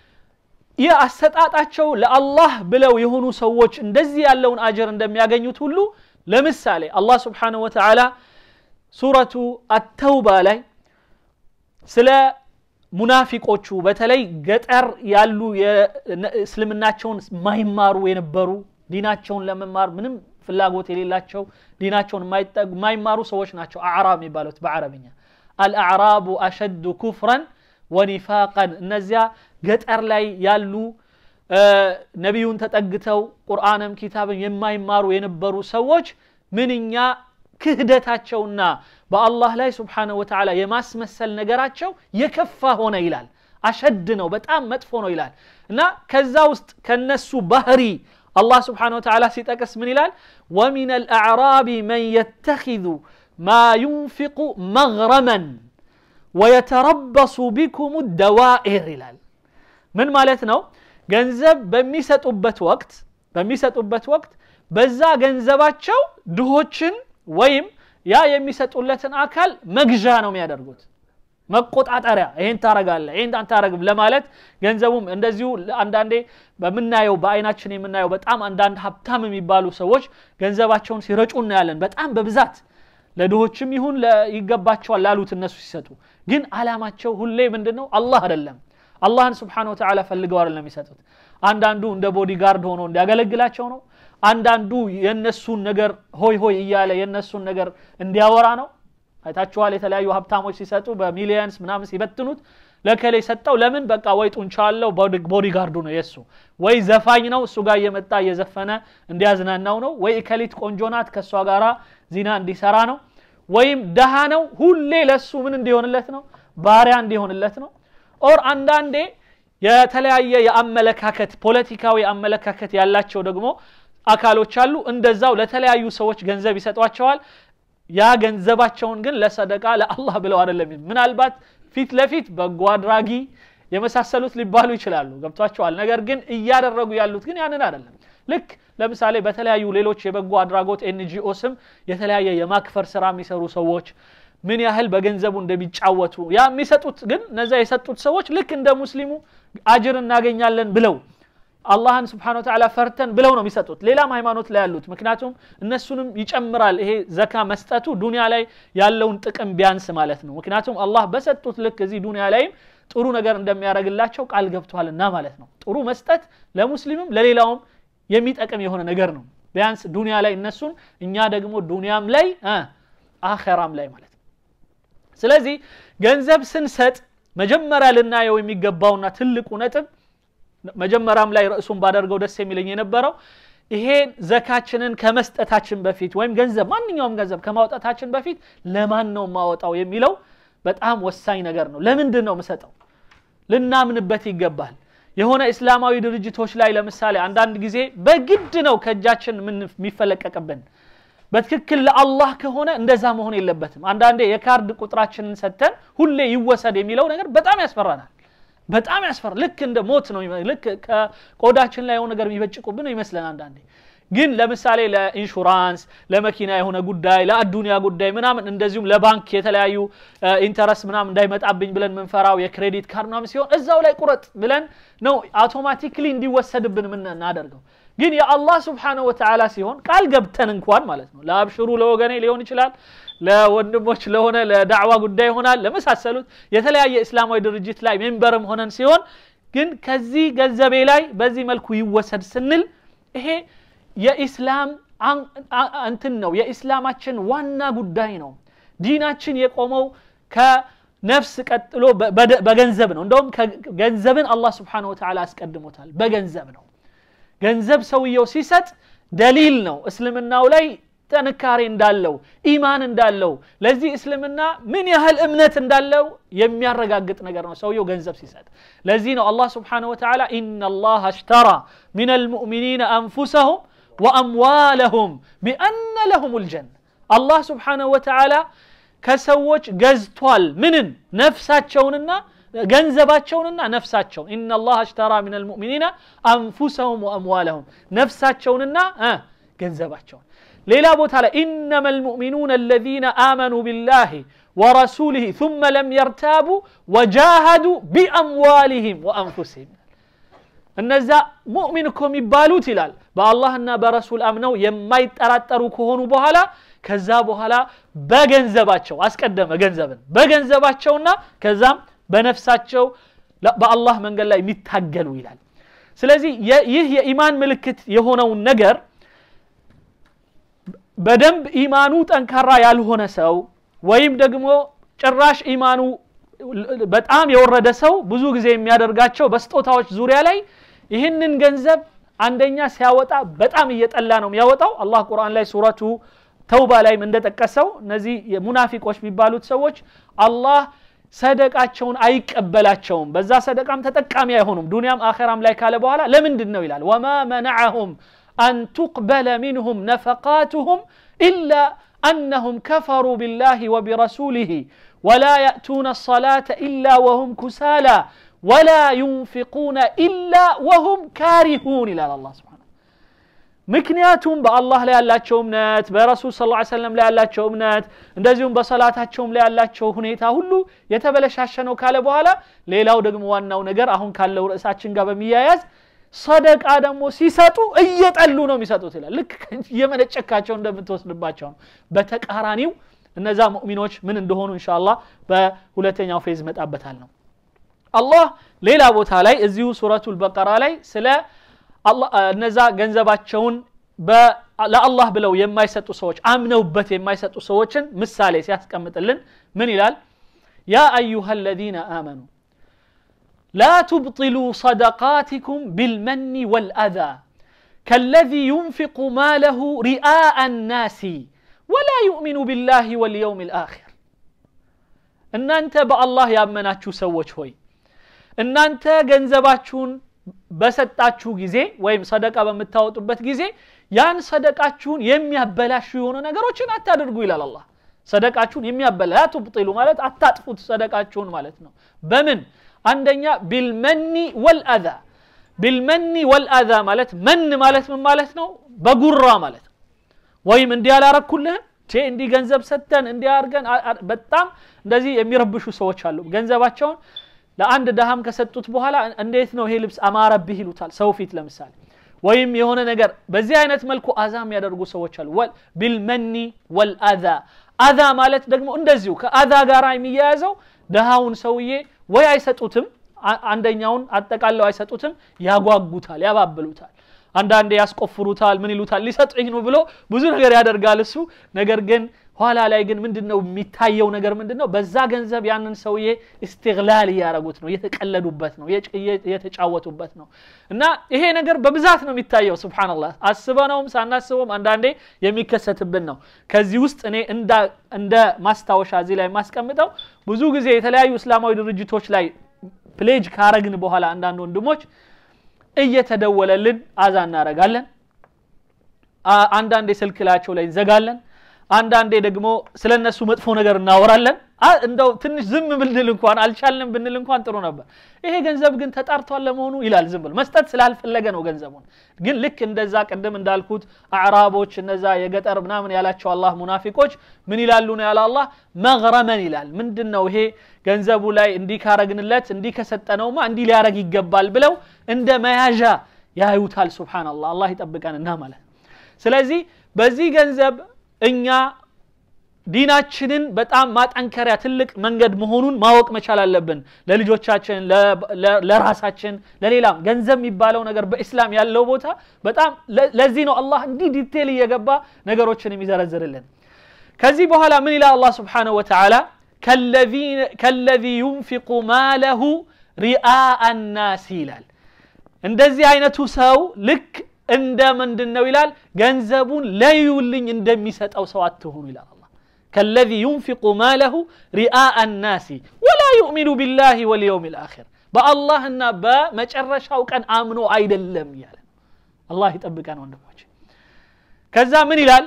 A: ያሰጣጣቸው ለአላህ ብለው የሆኑ ሰዎች እንደዚህ ያለውን አጅር እንደሚያገኙት ሁሉ ለምሳሌ አላህ Subhanahu Wa Ta'ala ሱረቱ አተውባ ላይ ስለ ሙናፊቆቹ በተለይ ገጠር ያሉ የእስልምናቸውን ማይማሩ የነበሩ ዲናቸውን ለመማር ምንም ፍላጎት የሌላቸው ዲናቸውን ማይማሩ ሰዎች ናቸው አዕራብ የሚባሉት በአረብኛ አልአዕራቡ አሸዱ ኩፍራን ወኒፋቃን እነዚያ ገጠር ላይ ያሉ ነብዩን ተጠግተው ቁርአንም ኪታብን የማይማሩ የነበሩ ሰዎች ምንኛ ክህደታቸውና በአላህ ላይ Subhanahu Wa Ta'ala የማስመሰል ነገራቸው የከፋ ሆነ ይላል አሸድ ነው በጣም መጥፎ ነው ይላል እና ከዛ ውስጥ ከነሱ ባህሪ አላህ Subhanahu Wa Ta'ala ሲጠቅስ ምን ይላል ومن الأعراب من يتخذ ما ينفق مغرما ويتربص بكم الدوائر ይላል ምን ማለት ነው ገንዘብ በሚሰጡበት ወቅት በዛ ገንዘባቸው ድሆችን ወይም ያ የሚሰጡለትን አካል መግዣ ነው የሚያደርጉት መቆጣጣሪያ ይሄን ታረጋለህ ይሄን አንታረግም ለማለት ገንዘቡም እንደዚሁ አንዳንዴ በመናየው በአይናችን የምናየው በጣም አንዳንድ ሀብታም የሚባሉ ሰዎች ገንዘባቸውን ሲረጩ እናያለን በጣም በብዛት ለድሆችም ይሁን ይገባቸዋል ላሉት እነሱ ሲሰጡ ግን አላማቸው ሁሌ ምንድነው አላህ አይደለም አላህን Subhanahu Wa Ta'ala ፈልገው አይደለም የሚሰጡት አንዳንዱ እንደ ቦዲጋርድ ሆኖ እንዲያገለግላቸው ነው አንዳንዱ የነሱን ነገር ሆይ ሆይ ይያለ የነሱን ነገር እንዲያወራ ነው አይታችኋል የተለያዩ ሀብታሞች ሲሰጡ በሚሊየንስ ምናምን ሲበትኑት ለከሌ ሰጠው ለምን በቃ ወይ ጡንቻለው ቦዲጋርዱ ነው የሱ ወይ ዘፋኝ ነው እሱ ጋር እየመጣ እየዘፈነ እንዲያዝናናው ነው ወይ ከሊት ቆንጆናት ከሷ ጋራ ዚና እንዲሰራ ነው ወይም ደሃ ነው ሁሌ ለሱ ምን እንዲሆንለት ነው ባሪያ እንዲሆንለት ነው ኦር አንዳንዴ የተለያየ የአመለካከት ፖለቲካዊ አመለካከት ያላቸው ደግሞ አካሎች አሉ እንደዛው ለተለያዩ ሰዎች ገንዘብ ይሰጧቸዋል ያ ገንዘባቸውን ግን ለሰደቃ ለአላህ ብለው አይደለም ምናልባት ፊት ለፊት በጎ አድራጊ የመሳሰሉት ሊባሉ ይችላሉ ገብቷቸዋል ነገር ግን እያደረጉ ያሉት ግን ያንን አይደለም ልክ ለምሳሌ በተለያዩ ሌሎች የበጎ አድራጎት ኤንጂኦ ስም የተለያየ የማክፈር ስራ የሚሰሩ ሰዎች ምን ያህል በገንዘቡ እንደሚጫወቱ ያ የሚሰጡት ግን ነዛ የሰጡት ሰዎች ልክ እንደ ሙስሊሙ አጅር እናገኛለን ብለው አላህን Subhanahu Wa Ta'ala ፈርተን ብለው ነው የሚሰጡት ሌላም ሃይማኖት ላይ ያሉት ምክንያቱም እነሱንም ይጨምራል ይሄ ዘካ መስጠቱ ዱንያ ላይ ያለውን ጥቅም ቢያንስ ማለት ነው ምክንያቱም አላህ በሰጡት ልክ እዚህ ዱንያ ላይ ጥሩ ነገር እንደሚያደርግላቸው ቃል ገብቷልና ማለት ነው ጥሩ መስጠት ለሙስሊምም ለሌላውም የሚጠቅም የሆነ ነገር ነው ቢያንስ ዱንያ ላይ እነሱን እኛ ደግሞ ዱንያም ላይ አኺራም ላይ ማለት ነው ስለዚህ ገንዘብ ስንሰጥ መጀመሪያ ልናየው የሚገባውና ትልቁ ነጥብ መጀመሪያም ላይ ራሱን ባደርገው ደስ የሚለኝ የነበረው ይሄ ዘካችንን ከመስጠታችን በፊት ወይም ገንዘብ ማንኛውም ገንዘብ ከማውጣታችን በፊት ለማን ነው ማወጣው የሚለው በጣም ወሳኝ ነገር ነው ለምንድን ነው መሰጠው ልናምንበት ይገባል የሆነ እስላማዊ ድርጅቶች ላይ ለምሳሌ አንዳንድ ጊዜ በግድ ነው ከጃችን ምን የሚፈለቀቀብን በትክክል ለአላህ ከሆነ እንደዛ መሆን የለበትም አንዳንዴ የካርድ ቁጥራችንን ሰተን ሁሌ ይወሰድ የሚለው ነገር በጣም ያስፈራናል በጣም ያስፈራ ልክ እንደ ሞት ነው ልክ ከቆዳችን ላይ የሆነ ነገር የሚበጭቁብን ነው ይመስለን አንዳንዴ ግን ለምሳሌ ለኢንሹራንስ ለመኪና የሆነ ጉዳይ ለአዱንያ ጉዳይ ምናምን እንደዚሁም ለባንክ የተለያዩ ኢንተረስት ምናምን እንዳይመጣብኝ ብለን መንፈራው የክሬዲት ካርድ ምናምን ሲሆን እዛው ላይ ቁረጥ ብለን ነው አውቶማቲካሊ እንዲወሰድብን ምን እናደርገው ግን የአላህ Subhanahu Wa Ta'ala ሲሆን ቃል ገብተን እንኳን ማለት ነው ለአብሽሩ ለወገኔ ሊሆን ይችላል ለወንድሞች ለሆነ ለዳዕዋ ጉዳይ ይሆናል ለመሳሰሉት የተለያየ እስላማዊ ድርጅት ላይ ሜምበርም ሆነን ሲሆን ግን ከዚህ ገንዘቤ ላይ በዚህ መልኩ ይወሰድ ስንል ይሄ የኢስላም እንትን ነው የኢስላማችን ዋና ጉዳይ ነው ዲናችን የቆመው ከነፍስ ቀጥሎ በገንዘብ ነው እንደውም ገንዘብን አላህ Subhanahu Wa Ta'ala አስቀድሞታል በገንዘብ ነው ገንዘብ ሰውየው ሲሰጥ ደሊል ነው እስልምናው ላይ ተንካሬ እንዳለው ኢማን እንዳለው ለዚህ እስልምና ምን ያህል እምነት እንዳለው የሚያረጋግጥ ነገር ነው ሰውየው ገንዘብ ሲሰጥ ለዚህ ነው አላህ Subhanahu Wa Ta'ala ኢነላህ አሽተራ ሚነል ሙእሚኒና አንፉሰሁም ወአምዋለሁም ቢአነ ለሁሙል ጀነ አላህ Subhanahu Wa Ta'ala ከሰዎች ገዝቷል ምንን ነፍሳቸውንና ገንዘባቸውንና ነፍሳቸውን ኢነላህ አሽተራ ሚነል ሙእሚኒና አንፉሰሁም ወአምዋለሁም ነፍሳቸውንና ገንዘባቸውን ሌላ ቦታ ላይ ኢነመል ሙእሚኑነ الذين آمنوا بالله ورسوله ثم لم يرتابوا وجاهدوا بأموالهم وأنفسهم እነዛ ሙእሚንኩም ይባሉት ይላል በአላህና በረሱል አምነው የማይጠራጠሩ ከሆኑ በኋላ ከዛ በኋላ በገንዘባቸው አስቀደመ ገንዘብን በገንዘባቸውና ከዛም በነፍሳቸው በአላህ መንገድ ላይ የሚታገሉ ይላል ስለዚህ ይህ የኢማን ምልክት የሆነው ነገር በደንብ ኢማኑ ጠንካራ ያልሆነ ሰው ወይም ደግሞ ጭራሽ ኢማኑ በጣም የወረደ ሰው ብዙ ጊዜ የሚያደርጋቸው በስጦታዎች ዙሪያ ላይ ይህንን ገንዘብ አንደኛ ሲያወጣ በጣም እየጠላ ነው የሚያወጣው አላህ ቁርአን ላይ ሱረቱ ተውባ ላይ እንደተጠቀሰው እነዚህ ሙናፊቆች የሚባሉት ሰዎች አላህ ሰደቃቸውን አይቀበላቸውም በዛ ሰደቃም ተጠቃሚ አይሆኑም ዱንያም አኺራም ላይ ካለ በኋላ ለምንድን ነው ይላል ወማ منعهم أن تقبل منهم نفقاتهم إلا أنهم كفروا بالله وبرسوله ولا يأتون الصلاة إلا وهم كسالى ولا ينفقون إلا وهم كارهون إلى الله سبحانه ምክንያቱም በአላህ ላይ ያላቸው እምነት በረሱል ሰለላሁ ዐለይሂ ወሰለም ላይ ያላቸው እምነት እንደዚሁም በሰላታቸው ላይ ያላቸው ሁኔታ ሁሉ የተበለሻሸ ነው ካለ በኋላ ሌላው ደግሞ ዋናው ነገር አሁን ካለው ርዕሳችን ጋር በሚያያዝ ሰደቃ ደግሞ ሲሰጡ እየጠሉ ነው የሚሰጡት ይላል ልክ የመነጨካቸው እንደምትወስድባቸው በተቃራኒው እነዛ ሙእሚኖች ምን እንደሆኑ ኢንሻአላህ በሁለተኛው ፌዝ መጣበታል ነው አላህ ሌላ ቦታ ላይ እዚሁ ሱረቱል በቀራ ላይ ስለ አላህ እነዛ ገንዘባቸውን ለአላህ ብለው የማይሰጡ ሰዎች አምነውበት የማይሰጡ ሰዎችን ምሳሌ ሲያስቀምጥልን ምን ይላል ያ አዩሃ الذين آمنوا لا تبطلوا صدقاتكم بالمن والأذى كالذي ينفق ماله رئاء الناس ولا يؤمن بالله واليوم الآخر إن أنت بالله يأمناتشو سوّج هوي إن أنت ገንዘባችሁን በሰጣችሁ ጊዜ ወይም ሰደቃ በመታወጡበት ጊዜ ያን ሰደቃችሁን የሚያበላሹ የሆነ ነገሮችን አታድርጉ ይላል አላህ ሰደቃችሁን የሚያበላ አትብጥሉ ማለት አታጥፉት ሰደቃችሁን ማለት ነው በምን አንደኛ ቢልመኒ ወልአዛ ቢልመኒ ወልአዛ ማለት መን ማለት ምን ማለት ነው በጉራ ማለት ወይም እንዲያላረኩልህ እንዲ ገንዘብ ሰተን እንዲያርገን በጣም እንደዚህ የሚረብሹ ሰዎች አሉ ገንዘባቸውን ለአንድ ደሃም ከሰጡት በኋላ እንዴት ነው ይሄ ልብስ አማረብህ ይሉታል ሰው ፊት ለምሳሌ ወይም የሆነ ነገር በዚህ አይነት መልኩ አዛም ያደርጉ ሰዎች አሉ ቢልመኒ ወልአዛ አዛ ማለት ደግሞ እንደዚሁ ከአዛ ጋር የሚያያዘው ደሃውን ሰውዬ ወይ አይሰጡትም አንደኛውን አጠቃለው አይሰጡትም ያጓጉታል ያባብሉታል አንዳንዴ ያስቆፍሩታል ምን ይሉታል ሊሰጥኝ ነው ብሎ ብዙ ነገር ያደርጋል እሱ ነገር ግን ኋላ ላይ ግን ምንድነው የሚታየው ነገር ምንድነው በዛ ገንዘብ ያንን ሰውዬ ኢስቲግላል ያረጉት ነው የተቀለዱበት ነው የተጫወቱበት ነው እና ይሄ ነገር በብዛት ነው የሚታየው ሱብሃንአላህ አስበነውም ሳናስበውም አንዳንዴ የሚከሰትብን ነው ከዚህ ውስጥ እኔ እንደ ማስታወሻ እዚህ ላይ ማስቀምጠው ብዙ ጊዜ የተለያዩ እስላማዊ ድርጅቶች ላይ ፕሌጅ ካረግን በኋላ አንዳንድ ወንድሞች እየተደወለልን አዛ እናረጋለን አንዳንዴ ስልክላቸው ላይ ዘጋለን አንዳንዴ ደግሞ ስለነሱ መጥፎ ነገር እናወራለን እንደው ትንሽ ዝም ብንል እንኳን አልቻልንም ብንል እንኳን ጥሩ ነበር ይሄ ገንዘብ ግን ተጣርቷል ለመሆኑ ይላል ዝም ብሎ መስጠት ስላልፈለገ ነው ገንዘቡን ግን ልክ እንደዛ ቀደም እንዳልኩት አዕራቦች እነዛ የገጠር ምናምን ያላቸው አላህ ሙናፊቆች ምን ይላሉ ነው ያለ አላህ መግረመን ይላል ምንድነው ይሄ ገንዘቡ ላይ እንዲካረግንለት እንዲከሰጠነውማ እንዲ ሊያረግ ይገባል ብለው እንደ መያዣ ያዩታል ሱብሃንአላህ አላህ ይጠብቀንና ማለት ስለዚህ በዚህ ገንዘብ እኛ ዲናችንን በጣም ማጠንከሪያ ትልቅ መንገድ መሆኑን ማወቅ መቻል አለብን ለልጆቻችን ለራሳችን ለሌላም ገንዘብ የሚባለው ነገር በእስላም ያለው ቦታ በጣም ለዚህ ነው አላህ እንዲ ዲቴል እየገባ ነገሮችን የሚዘረዝርልን ከዚህ በኋላ ምን ይላል አላህ Subhanahu Wa Ta'ala كالذي ينفق ماله رئاء الناس ይላል እንደዚህ አይነቱ ሰው ልክ እንደ ምንድነው ይላል ገንዘቡን ለዩልኝ እንደሚሰጠው ሰው አትሁኑ ይላል አላህ كالذي ينفق ماله رئاء الناس ولا يؤمن بالله واليوم الآخر بالله በመጨረሻው ቀን አምኖ አይደለም ይላል አላህ ይጠብቀን ወንድሞች ከዛ ምን ይላል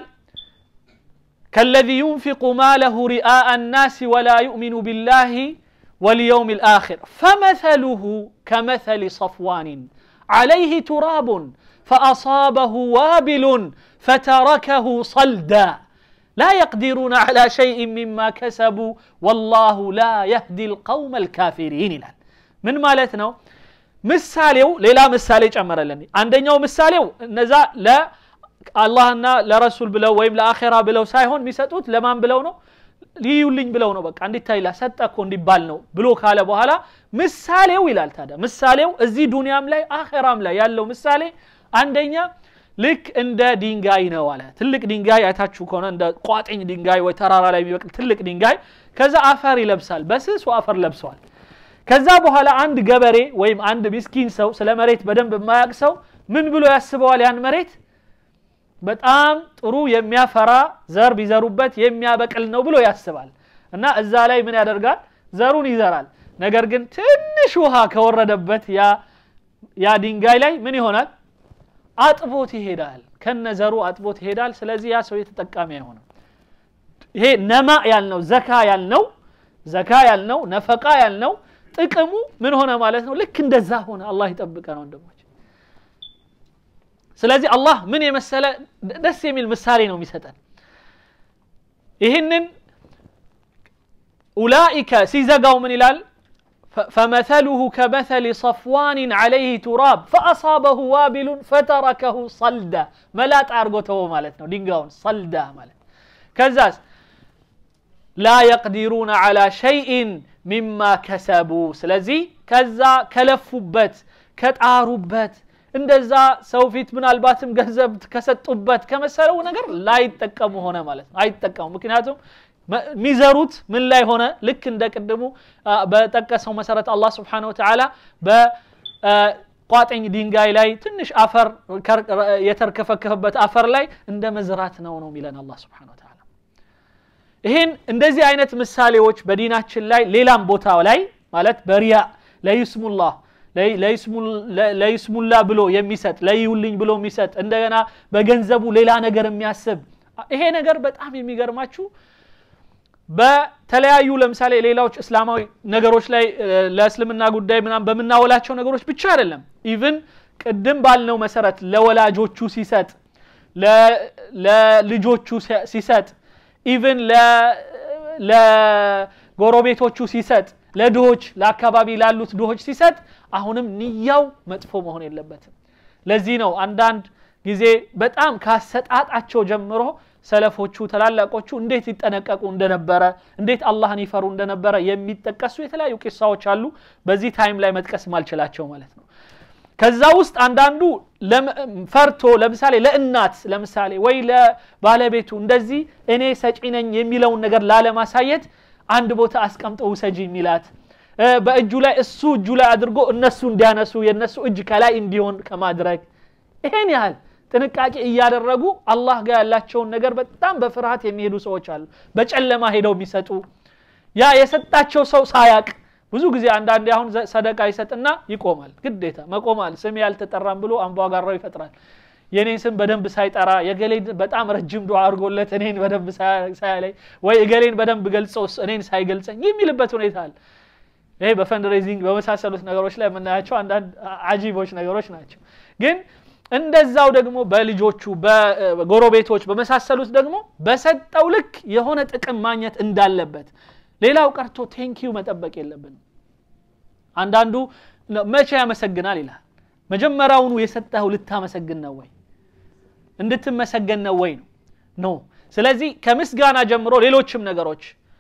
A: كالذي ينفق ماله رئاء الناس ولا يؤمن بالله واليوم الآخر فمثله كمثل صفوان عليه تراب فأصابه وابل فتركه صلدا لا يقدرون على شيء مما كسبوا والله لا يهدي القوم الكافرين ይላል ምን ማለት ነው ምሳሌው ሌላ ምሳሌ ጨመረልኝ አንደኛው ምሳሌው እነዛ ለአላህና ለረሱል ብለው ወይም ለአኺራ ብለው ሳይሆን የሚሰጡት ለማን ብለው ነው ሊዩልኝ ብለው ነው በቃ እንዲታይላ ሰጠኮ እንዲባል ነው ብሎ ካለ በኋላ ምሳሌው ይላል ታዲያ ምሳሌው እዚህ ዱንያም ላይ አኺራም ላይ ያለው ምሳሌ አንደኛ ልክ እንደ ድንጋይ ነው አለ ትልቅ ድንጋይ አይታችሁ ከሆነ እንደ ቋጥኝ ድንጋይ ወይ ተራራ ላይ የሚበቅል ትልቅ ድንጋይ ከዛ አፈር ይለብሳል በስሱ አፈር ለብሷል ከዛ በኋላ አንድ ገበሬ ወይም አንድ ምስኪን ሰው ስለ መሬት በደንብ የማያውቅ ሰው ምን ብሎ ያስበዋል ያን መሬት በጣም ጥሩ የሚያፈራ ዘር ቢዘሩበት የሚያበቅል ነው ብሎ ያስባል እና እዛ ላይ ምን ያደርጋል ዘሩን ይዘራል ነገር ግን ትንሽ ውሃ ከወረደበት ያ ድንጋይ ላይ ምን ይሆናል አጥቦት ይሄዳል ከነዘሩ አጥቦት ይሄዳል ስለዚህ ያ ሰው የተጠቃሚ አይሆንም ይሄ ነማ ያልነው ዘካ ያልነው ነፈቃ ያልነው ጥቅሙ ምን ሆነ ማለት ነው ልክ እንደዛ ሆነ አላህ ይጠብቀን ወንድሞች ስለዚህ አላህ ምን የመሰለ ደስ የሚል ምሳሌ ነው የሚሰጠን ይሄንን ኡላኢከ ሲዘጋው ምን ይላል فمثله كمثل صفوان عليه تراب فأصابه وابل فتركه صلدا ملات أرغوته مالتنا دينغاون صلدا مالت كذاس لا يقدرون على شيء مما كسبوا سلازي كذا كلفوبت كتعاروبت እንደዛ ሰው ፊት ምናልባትም ገንዘብ ከሰጡበት ከመሰለው ነገር ላይ ተጠቀሙ ሆነ ማለት ነው አይተጠቀሙ ምክንያቱም ሚዘሩት ምን ላይ ሆነ ልክ እንደቀደሙ በተጠቀሰው መሰረት አላህ Subhanahu Wa Ta'ala በቋጥኝ ድንጋይ ላይ ትንሽ አፈር የተርከፈከፈበት አፈር ላይ እንደ መዝራት ነው ሚለን አላህ Subhanahu Wa Ta'ala ይሄን እንደዚህ አይነት ምሳሌዎች በዲናችን ላይ ሌላም ቦታው ላይ ማለት በሪያ ለይስሙላ ብሎ የሚሰጥ ለይውልኝ ብሎ የሚሰጥ እንደገና በገንዘቡ ሌላ ነገር የሚያስብ ይሄ ነገር በጣም የሚገርማችሁ በተለያዩ ለምሳሌ ሌላዎች እስላማዊ ነገሮች ላይ ለእስልምና ጉዳይ ምናም በመናወላቸው ነገሮች ብቻ አይደለም ኢቭን ቅድም ባልነው መሰረት ለወላጆቹ ሲሰጥ ለልጆቹ ሲሰጥ ኢቭን ለጎረቤቶቹ ሲሰጥ ለድሆች ለአካባቢ ላሉት ድሆች ሲሰጥ አሁንም ንያው መጥፎ መሆን የለበትም ለዚህ ነው አንዳንድ ጊዜ በጣም ካሰጣጣቸው ጀምሮ ሰለፎቹ ተላላቆቹ እንዴት ይጠነቀቁ እንደነበረ እንዴት አላህን ይፈሩ እንደነበረ የሚጠቀሱ የተለያዩ ቂሳዎች አሉ በዚህ ታይም ላይ መጥቀስ ማልችላቸው ማለት ነው ከዛ ውስጥ አንዳንዱ ፈርቶ ለምሳሌ ለእናት ለምሳሌ ወይ ለባለቤቱ እንደዚህ እኔ ሰጪ ነኝ የሚለው ነገር ላለማሳየት አንድ ቦታ አስቀምጠው ሰጂ ሚላት በእጁ ላይ እሱ እጁ ላይ አድርጎ እነሱ እንዲያነሱ የነሱ እጅ ከላይ እንዲሆን ከማድረግ ይሄን ያህል ጥንቃቄ እያደረጉ አላህ ጋር ያላቸው ነገር በጣም በፍርሃት የሚሄዱ ሰዎች አሉ በጨለማ ሄደው የሚሰጡ ያ የሰጣቸው ሰው ሳያቅ ብዙ ጊዜ አንዳንዴ አሁን ሰደቃ ይሰጥና ይቆማል ግዴታ መቆማል ስም ያልተጠራም ብሎ አንቧጋራው ይፈጥራል የኔን ስም በደንብ ሳይጠራ የገሌን በጣም ረጅም ዱዓ አድርጎለት እኔን በደንብ ሳይላይ ወይ ገሌን በደንብ ገልጾስ እኔን ሳይገልጸኝ የሚልበት ሁኔታ አለ ይሄ በፈንድሬዚንግ በመሳሰሉት ነገሮች ላይ የምናያቸው አንዳንድ አጂቦች ነገሮች ናቸው ግን እንደዛው ደግሞ በልጆቹ በጎረቤቶች በመሳሰሉት ደግሞ በሰጠው ልክ የሆነ ጥቅም ማግኘት እንዳለበት ሌላው ቀርቶ ቴንኪው መጠበቅ የለብንም አንዳንዱ መቼ ያመሰግናል ይላል መጀመሪያውኑ የሰጠው ልታመሰግን ነው ወይ እንድትመሰገን ነው ወይ ነው ስለዚህ ከምስጋና ጀምሮ ሌሎችም ነገሮች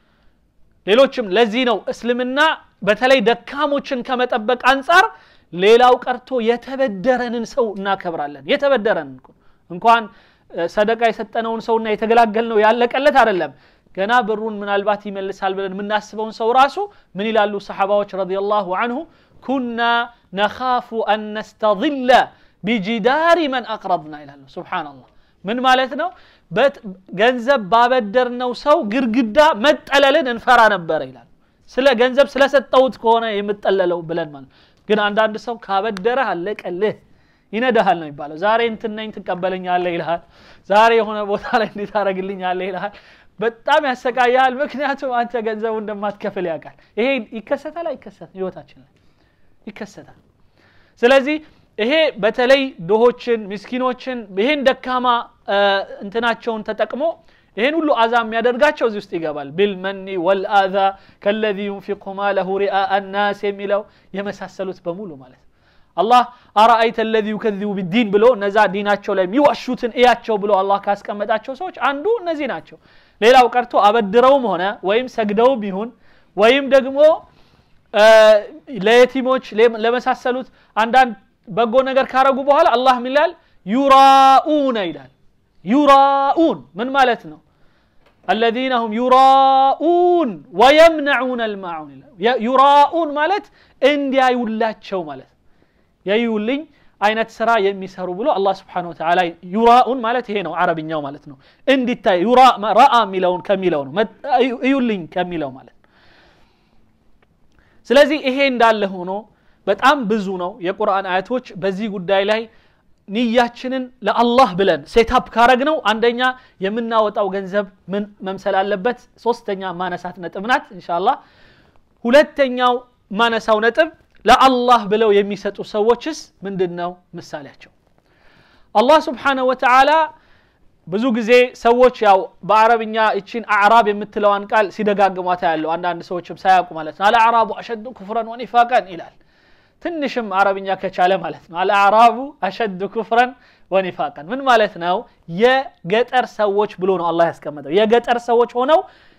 A: ሌሎችም ለዚህ ነው እስልምና በተለይ ደካሞችን ከመጠበቅ አንፃር ሌላው ቀርቶ የተበደረንን ሰው እናከብራለን የተበደረን እንኳን ሰደቃ የሰጠነውን ሰውና የተገላገልነው ያለቀለት አይደለም ገና ብሩን ምናልባት ይመልሳል ብለን ምናስበውን ሰው ራሱ ምን ይላሉ ሰሃባዎች ረዲየላሁ ዐንሁ كنا نخاف أن نستظل بجدار من أقرضنا ይላሉ ሱብሃንአላህ ምን ማለት ነው ገንዘብ ባበደርነው ሰው ግርግዳ መጠለልን እንፈራ ነበር ይላል ስለ ገንዘብ ስለሰጠውት ከሆነ የምጠለለው ብለን ማለት ግን አንዳንድ ሰው ካበደረህ አለቀልህ ይነዳሃል ነው ይባላል ዛሬ እንትነኝ ተቀበለኛለህ ይልሃል ዛሬ የሆነ ቦታ ላይ እንድታረግልኛለህ ይልሃል በጣም ያሰቃያል ምክንያቱም አንተ ገንዘቡ እንደማትከፍል ያውቃል ይሄ ይከሰታል አይከሰትም ህይወታችን ላይ ይከሰታል ስለዚህ ይሄ በተለይ ድሆችን ምስኪኖችን ይሄን ደካማ እንትናቸውን ተጠቅሞ ይሄን ሁሉ አዛም ያደርጋቸው እዚህ ውስጥ ይገባል بالمن والاذى كالذي ينفق ماله رئاء الناس የሚለው የመሳሰሉት በሙሉ ማለት አላህ አራአይተ الذي يكذب بالدين ብሎ ነዛ ዲናቸው ላይ የሚዋሹትን እያቸው ብሎ አላህ ካስቀመጣቸው ሰዎች አንዱ እነዚህ ናቸው ሌላው ቀርቶ አበድረውም ሆነ ወይም ሰግደው ቢሆን ወይም ደግሞ ለየቲሞች ለመሳሰሉት አንዳንድ በጎ ነገር ካረጉ በኋላ አላህ ምን ይላል ዩራኡን ይላል ዩራኡን ምን ማለት ነው الذين هم يراؤون ويمنعون الماعون يراؤون ማለት እንዲያዩላቸው ማለት ያዩልኝ አይነት ስራ የሚሰሩ ብሎ አላህ Subhanahu Wa Ta'ala ዩራኡን ማለት ይሄ ነው አረብኛው ማለት ነው እንዲታይ ዩራ ራአ ሚለውን ከሚለው ነው እዩልኝ ከሚለው ማለት ስለዚህ ይሄ እንዳለ ሆኖ በጣም ብዙ ነው የቁርአን አያቶች በዚህ ጉዳይ ላይ ንያችንን ለአላህ ብለን ሴትአፕ ካረግነው አንደኛ የምናወጣው ገንዘብ ምን መምሰል አለበት ሶስተኛ ማነሳት ነጥብ ናት ኢንሻአላህ ሁለተኛው ማነሳው ነጥብ ለአላህ ብለው የሚሰጡ ሰዎችስ ምንድነው ምሳሌያቸው አላህ Subhanahu Wa Ta'ala ብዙ ጊዜ ሰዎች ያው በአረብኛ እቺን አዕራብ የምትለዋን ቃል ሲደጋግሟታ ያለው አንዳንድ ሰዎችም ሳያውቁ ማለት ነው አልአዕራቡ አሸዱ ኩፍራን ወኒፋቃን ይላል ትንሽም አረብኛ ከቻለ ማለት ነው አልአዕራቡ አሸዱ ኩፍራን ወኒፋቃን ምን ማለት ነው የገጠር ሰዎች ብሎ ነው አላህ ያስቀመጠው የገጠር ሰዎች ሆነው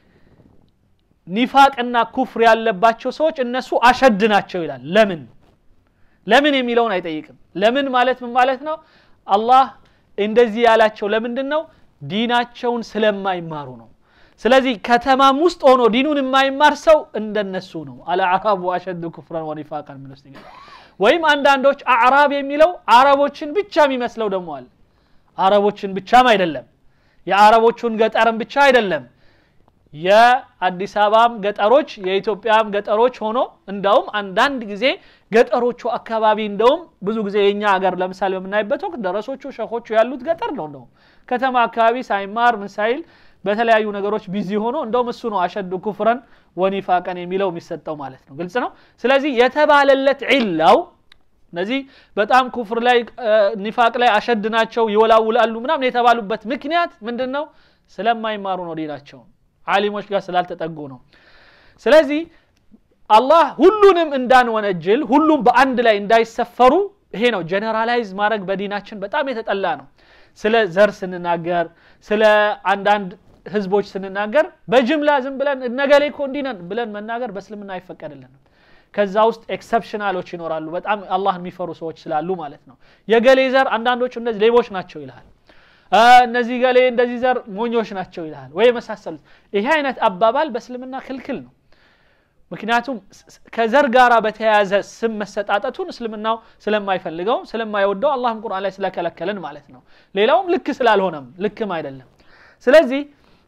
A: ኒፋቅና ኩፍር ያለባቸው ሰዎች እነሱ አሸድ ናቸው ይላል ለምን የሚለውን አይጠይቅም ለምን ማለት ምን ማለት ነው አላህ እንደዚህ ያላቸው ለምንድነው ዲናቸውን ስለማይማሩ ነው ስለዚህ ከተማም ውስጥ ሆኖ ዲኑን የማይማር ሰው እንደነሱ ነው አልአዕራቡ አሸዱ ኩፍራን ወኒፋቃን ምን ውስጥ ይገባል ወይም አንዳንዶች አዕራብ የሚለው አረቦችን ብቻ የሚመስለው ደግሞ አለ አረቦችን ብቻም አይደለም የአረቦቹን ገጠርም ብቻ አይደለም የአዲስ አበባም ገጠሮች የኢትዮጵያም ገጠሮች ሆኖ እንዳውም አንዳንድ ጊዜ ገጠሮቹ አካባቢ እንደውም ብዙ ጊዜ የኛ ሀገር ለምሳሌ በመናይበት ወቅት ደረሶቹ ሸኾቹ ያሉት ገጠር ነው ከተማ አካባቢ ሳይማር ምን ሳይል በተለያዩ ነገሮች ቢዚ ሆኖ እንደውም እሱ ነው አሸዱ ኩፍራን ወኒፋቃን የሚለው የሚሰጠው ማለት ነው ግልጽ ነው ስለዚህ የተባለለት ዒላው እነዚህ በጣም ኩፍር ላይ ኒፋቅ ላይ አሸድ ናቸው ይወላውላሉ ምናምን የተባሉበት ምክንያት ምንድነው ስለማይማሩ ነው ዲናቸው ዓሊሞች ጋር ስላልተጠጉ ነው ስለዚህ አላህ ሁሉንም እንዳንወነጅል ሁሉም በአንድ ላይ እንዳይሰፈሩ ይሄ ነው ጀነራላይዝ ማድረግ በዲናችን በጣም የተጠላ ነው ስለ ዘር ስንናገር ስለ አንዳንድ ህዝቦች ስንናገር በጅምላ ዝም ብለን ነገሌ ኮንዲነን ብለን መናገር በእስልምና አይፈቀድልንም ከዛ ውስጥ ኤክሰፕሽናሎች ይኖራሉ በጣም አላህን የሚፈሩ ሰዎች ስላሉ ማለት ነው የገሌ ዘር አንዳንዶቹ እነዚህ ሌቦች ናቸው ይላል እነዚህ ገሌ እንደዚህ ዘር ሞኞች ናቸው ይላል ወይ መሳሰሉት ይሄ አይነት አባባል በእስልምና ክልክል ነው ምክንያቱም ከዘር ጋራ በተያያዘ ስም መሰጣጣቱን እስልምናው ስለማይፈልገው ስለማይወደው አላህም ቁርአን ላይ ስለከለከለን ማለት ነው ሌላውም ልክ ስላልሆነም ልክም አይደለም ስለዚህ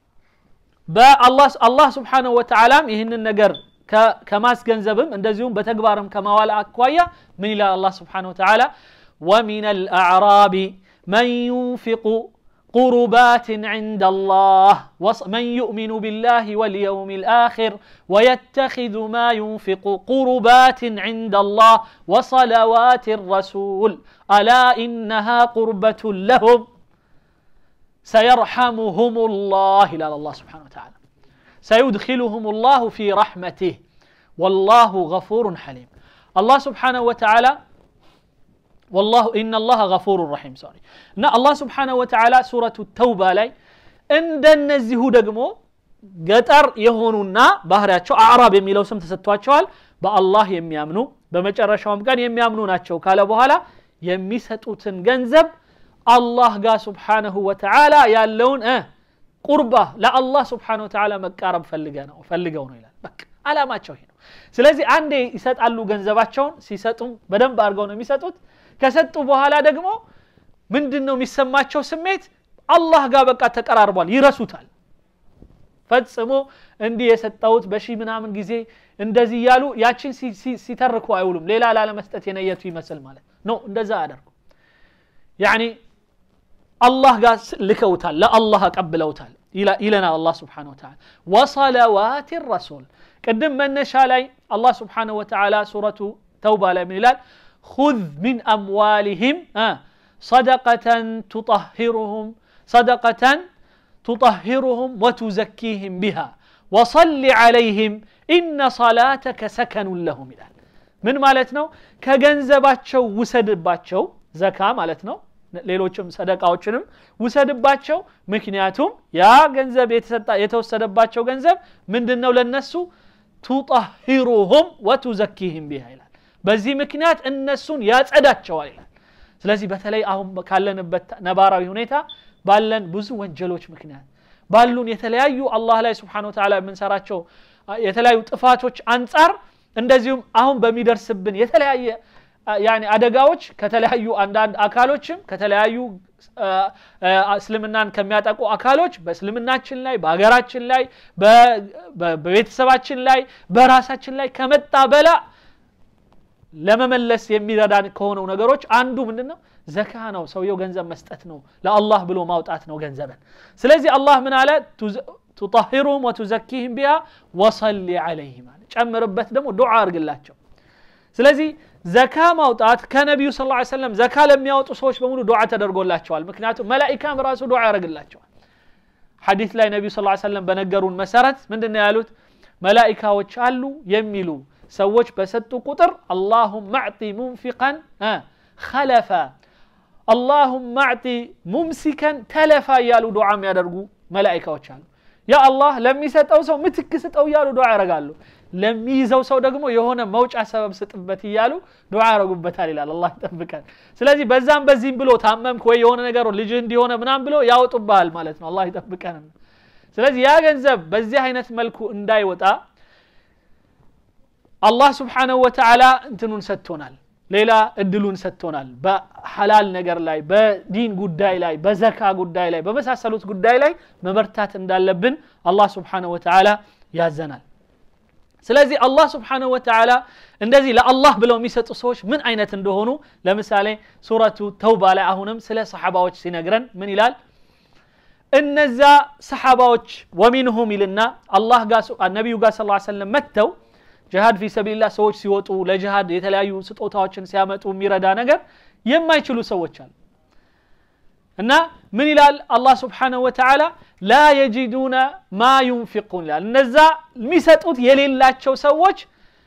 A: በአላህ Subhanahu Wa Ta'ala ይህንን ነገር ከማስገንዘብም እንደዚሁም በተግባርም ከማዋል አቋያ ምን ይላል አላህ Subhanahu Wa Ta'ala ومن الأعراب من ينفق قربات عند الله ومن يؤمن بالله واليوم الآخر ويتخذ ما ينفق قربات عند الله وصلوات الرسول ألا إنها قربة لهم سيرحمهم الله إلى الله سبحانه وتعالى سيدخلهم الله في رحمته والله غفور حليم الله سبحانه وتعالى والله إن الله غفور رحيم sorry نا الله سبحانه وتعالى سورة التوبة لي عند النزيه دقمو قطر يهونونا ባህሪያቸው አዕራብ የሚለው ስም ተሰጥቷቸዋል በአላህ የሚያምኑ በመጨረሻውም ቀን የሚያምኑ ናቸው ካለ በኋላ የሚሰጡትን ገንዘብ አላህ ጋር Subhanahu Wa Ta'ala ያለውን ቁርባ ለአላህ Subhanahu Wa Ta'ala መቃረብ ፈልገው ነው ይላል በቃ አላማቸው ይሄ ነው ስለዚህ አንዴ ይሰጣሉ ገንዘባቸውን ሲሰጡ በደንብ አድርገው ነው የሚሰጡት ከሰጡ በኋላ ደግሞ ምንድነው የሚሰማቸው ስሜት አላህ ጋር በቃ ተቀራርቧል ይረሱታል ፈጽሞ እንዲህ የሰጣውት በሺ ምናምን ጊዜ እንደዚህ ያሉ ያቺን ሲተርኩ አይውሉም ሌላ ላለመስጠት የነየቱ ይመስል ማለት ነው እንደዛ አደርጉ يعني الله قال لكوتال لا الله قبلوتال إلى الله سبحانه وتعالى وصلوات الرسول قدم من نشالاي الله سبحانه وتعالى سورة توبة لا من خذ من أموالهم صدقة تطهرهم وتزكيهم بها وصل عليهم إن صلاتك سكن لهم من مالتنا كجنزباتشو وسدباتشو زكاة مالتنا ሌሎችም ሰደቃዎችንም ወሰደባቸው ምክንያቱም ያ ገንዘብ የተወሰደባቸው ገንዘብ ምንድነው ለነሱ تطهرهم وتزكيهم بها ይላል በዚህ ምክንያት እነሱን ያጸዳቸዋል ይላል ስለዚህ በተለይ አሁን ካለንበት ነባራዊ ሁኔታ ባለን ብዙ ወንጀሎች ምክንያት ባሉን የተለያዩ አላህ ላይ Subhanahu Wa Ta'ala የምንሰራቸው የተለያዩ ጥፋቶች አንፃር እንደዚሁም አሁን በሚደርስብን የተለያየ يعني አደጋዎች ከተለያዩ አንዳንድ አካሎችም ከተለያዩ እስልምናን ከሚያጠቁ አካሎች በእስልምናችን ላይ በአገራችን ላይ በቤተሰባችን ላይ በራሳችን ላይ ከመጣ በላ ለመመለስ የሚረዳን ከሆነው ነገሮች አንዱ ምንድነው ዘካ ነው ሰውየው ገንዘብ መስጠት ነው ለአላህ ብሎ ማውጣት ነው ገንዘብን ስለዚህ አላህ ምን አለ تطهرهم وتزكيهم بها وصلي عليهم ጨምርበት ደግሞ ዱዓ አርግላቸው ስለዚህ ዘካ ማውጣት ከነብዩ ሰለላሁ ዐለይሂ ወሰለም ዘካ ለሚያወጡ ሰዎች በሙሉ ዱዓ ተደርጎላቸዋል ምክንያቱም መላእክታም ራሱ ዱዓ ያደርግላቸዋል ሐዲስ ላይ ነብዩ ሰለላሁ ዐለይሂ ወሰለም በነገሩን መሰረት ምንድነው ያሉት መላእክታዎች አሉ የሚሉ ሰዎች በሰጡ ቁጥር اللهم اعطي منفقا خلفا اللهم اعطي ممسكا تلفا ያሉ ዱዓ የሚያደርጉ መላእክታዎች አሉ ያ አላህ ለሚሰጠው ሰው ምትክ ስጠው ያሉ ዱዓ ያደርጋሉ ለሚይዘው ሰው ደግሞ የሆነ መውጫ ሰበብ ስጥበት ይያሉ ዱዓ ያረጉበታል ይላል አላህ ይጠብቀን ስለዚህ በዛም በዚህም ብሎ ታመምክ ወይ የሆነ ነገር ልጅ እንዲሆነ ምናም ብሎ ያወጡባል ማለት ነው አላህ ይጠብቀን ስለዚህ ያ ገንዘብ በዚህ አይነት መልኩ እንዳይወጣ አላህ Subhanahu Wa Ta'ala እንትኑን ሰጥቶናል ሌላ እድሉን ሰጥቶናል በሐላል ነገር ላይ በዲን ጉዳይ ላይ በዘካ ጉዳይ ላይ በመሳሰሉት ጉዳይ ላይ መበርታት እንዳለብን አላህ Subhanahu Wa Ta'ala ያዘናል ስለዚህ አላህ Subhanahu Wa Ta'ala እንደዚህ ለአላህ ብለው የሚሰጡ ሰዎች ምን አይነት እንደሆኑ ለምሳሌ ሱረቱ ተውባ ላይ አሁንም ስለ ሰሃባዎች ሲነግረን ምን ይላል እነዛ ሰሃባዎች ወሚንሁም ይልና አላህ ጋር ነብዩ ጋር ሰለላሁ ዐለይሂ ወሰለም መተው ጂሃድ في سبيل الله ሰዎች ሲወጡ ለጂሃድ የተለያዩ ስጦታዎችን ሲያመጡ የሚረዳ ነገር የማይችሉ ሰዎች አሉ እና ምን ይላል አላህ Subhanahu Wa Ta'ala لا يجدون ما ينفقون ይላል እነዛ የሚሰጡት የሌላቸው ሰዎች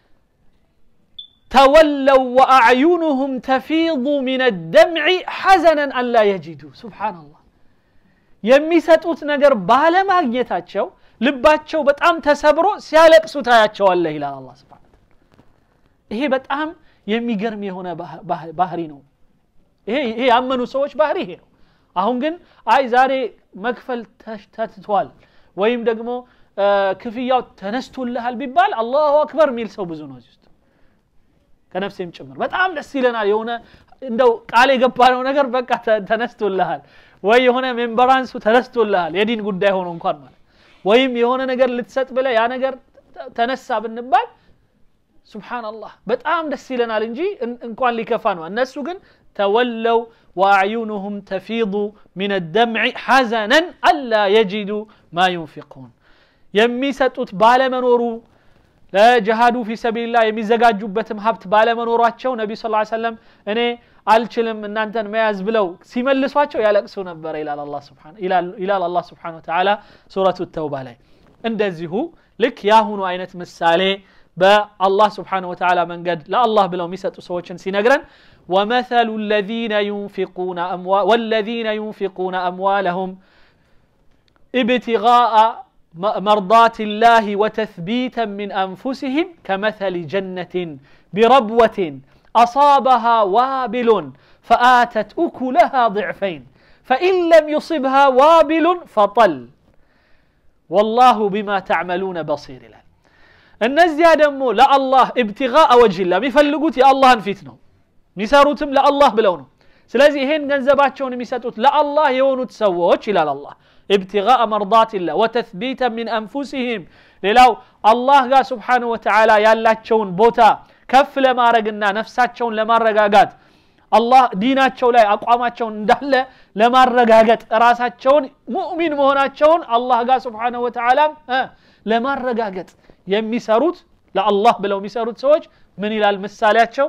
A: تولوا واعينهم تفيض من الدمع حزنا ان لا يجدوا سبحان الله የሚሰጡት ነገር ባለማግኘታቸው ልባቸው በጣም ተሰብሮ ሲያለቅሱ ታያቸዋለህ ይላል አላህ Subhanahu ይሄ በጣም የሚገርም የሆነ ባህሪ ነው ይሄ ያመኑ ሰዎች ባህሪ ይሄ ነው አሁን ግን አይ ዛሬ መክፈል ተትቷል ወይም ደግሞ ክፍያው ተነስቶልሃል ቢባል አላሁ አክበር ሚል ሰው ብዙ ነው እዚህ ከነፍሴም ጭምር በጣም ደስ ይለናል የሆነ እንደው ቃል የገባነው ነገር በቃ ተነስቶልሃል ወይ የሆነ ሜምበራንሱ ተነስቶልሃል የዲን ጉዳይ ሆኖ እንኳን ማለት ወይም የሆነ ነገር ልትሰጥ ብለ ያ ነገር ተነሳ ብንባል ሱብሃንአላህ በጣም ደስ ይለናል እንጂ እንኳን ሊከፋ ነው እነሱ ግን ተወለው واعينهم تفيض من الدمع حزنا الا يجدوا ما ينفقون የሚሰጡት ባለመኖሩ ለጂሃዱ في سبيل الله የሚዘጋጁበትም ሀብት ባለመኖራቸው ነብዩ ሰለላሁ ዐለይሂ ወሰለም እኔ አልችልም እናንተን መያዝ ብለው ሲመልሷቸው ያለቅሱ ነበር ይላል አላህ Subhanahu Wa Ta'ala ሱረቱ ተውባ ላይ እንደዚሁ ልክ ያሁኑ አይነት ምሳሌ በአላህ Subhanahu Wa Ta'ala መንገድ ለአላህ ብለው የሚሰጡ ሰዎችን ሲነግረን ومثل والذين ينفقون أموالهم ابتغاء مرضات الله وتثبيتا من أنفسهم كمثل جنة بربوة أصابها وابل فآتت أكلها ضعفين فإن لم يصبها وابل فطل والله بما تعملون بصير له النزي دمو لا الله ابتغاء وجه الله بيفلقوت يا الله انفيتنو ሚሰሩትም ለአላህ ብለው ነው ስለዚህ ይሄን ገንዘባቸውን የሚሰጡት ለአላህ የሆኑት ሰዎች ይላል አላህ ابتغاء مرضات الله وتثبيتا من انفسهم ሌላው አላህ ጋር Subhanahu Wa Ta'ala ያላቸውን ቦታ ከፍ ለማረግና ነፍሳቸውን ለማረጋጋት አላህ ዲናቸው ላይ አቋማቸውን እንዳለ ለማረጋጋት ራሳቸውን ሙእሚን መሆናቸውን አላህ ጋር Subhanahu Wa Ta'ala ለማረጋጋት የሚሰሩት ለአላህ ብለው የሚሰሩት ሰዎች ምን ይላል ምሳሌያቸው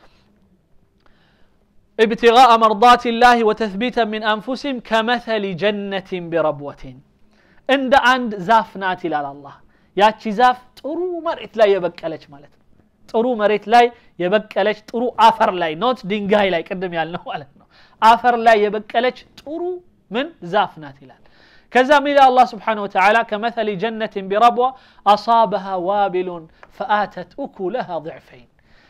A: ابتغاء مرضات الله وتثبيتا من أنفسهم كمثل جنة بربوة عند عند زاف نات إلى الله ياتشي زاف طرو مريت لا يبكلش مالت طرو مريت لا يبكلش طرو آفر لا نوت دينغاي لا يقدم يالنا والتنا آفر لا يبكلش طرو من زاف نات إلى كذا من الله سبحانه وتعالى كمثل جنة بربوة أصابها وابل فآتت أكلها ضعفين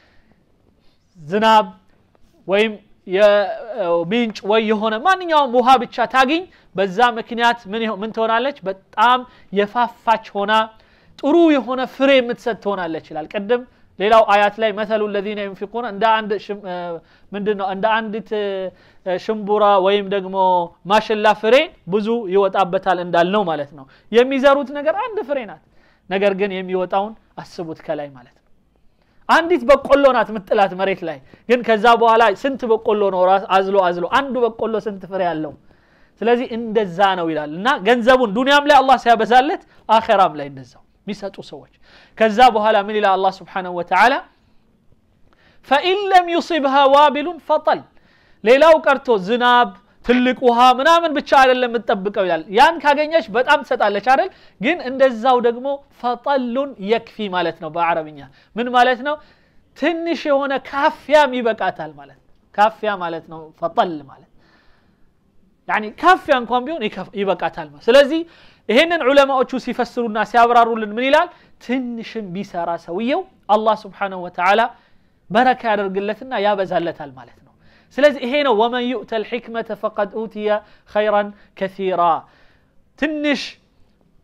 A: زناب ويم የምንጭ ወይ የሆነ ማንኛውም ውሃ ብቻ ታገኝ በዛ ምክንያት ምን ትሆናለች በጣም የፋፋች ሆና ጥሩ የሆነ ፍሬ የምትሰጥ ትሆናለች ይላል ቀደም ሌላው አያት ላይ مثل الذين ينفقون እንደ አንድ ምንድነው እንደ አንዲት ሽምቡራ ወይም ደግሞ ማሽላ ፍሬ ብዙ ይወጣበታል እንዳልነው ማለት ነው የሚዘሩት ነገር አንድ ፍሬ ናት ነገር ግን የሚወጣውን አስቡት ከላይ ማለት ነው አንዲት በቆሎ ናት ምጥላት መሬት ላይ ግን ከዛ በኋላ ስንት በቆሎ ነው አዝሎ አንዱ በቆሎ ስንት ፍሬ ያለው ስለዚህ እንደዛ ነው ይላልና ገንዘቡን ዱንያም ላይ አላህ ሲያበዛለት አኺራም ላይ እንደዛው የሚሰጡ ሰዎች ከዛ በኋላ ምን ይላል አላህ Subhanahu Wa Ta'ala فإن لم يصبها وابل فطل ሌላው ቀርቶ ዝናብ ትልቅ ውሃ ምናምን ብቻ አይደለም የምትጠብቀው ይላል ያን ካገኘሽ በጣም ትሰጣለች አይደል ግን እንደዛው ደግሞ ፈጠሉን ይክፊ ማለት ነው በአረብኛ ምን ማለት ነው ትንሽ የሆነ ካፊያም ይበቃታል ማለት ካፊያ ማለት ነው ፈጠል ማለት يعني ካፊያ እንኳን ቢሆን ይበቃታል ማለት ስለዚህ ይሄንን ዑለማዎቹ ሲፈስሩና ሲያብራሩልን ምን ይላል ትንሽም ቢሰራ ሰውየው አላህ Subhanahu Wa Ta'ala በረካ ያደርግለትና ያበዛለታል ማለት ነው ስለዚህ ይሄ ነው ومن يؤت الحكمة فقد أوتي خيرا كثيرا ትንሽ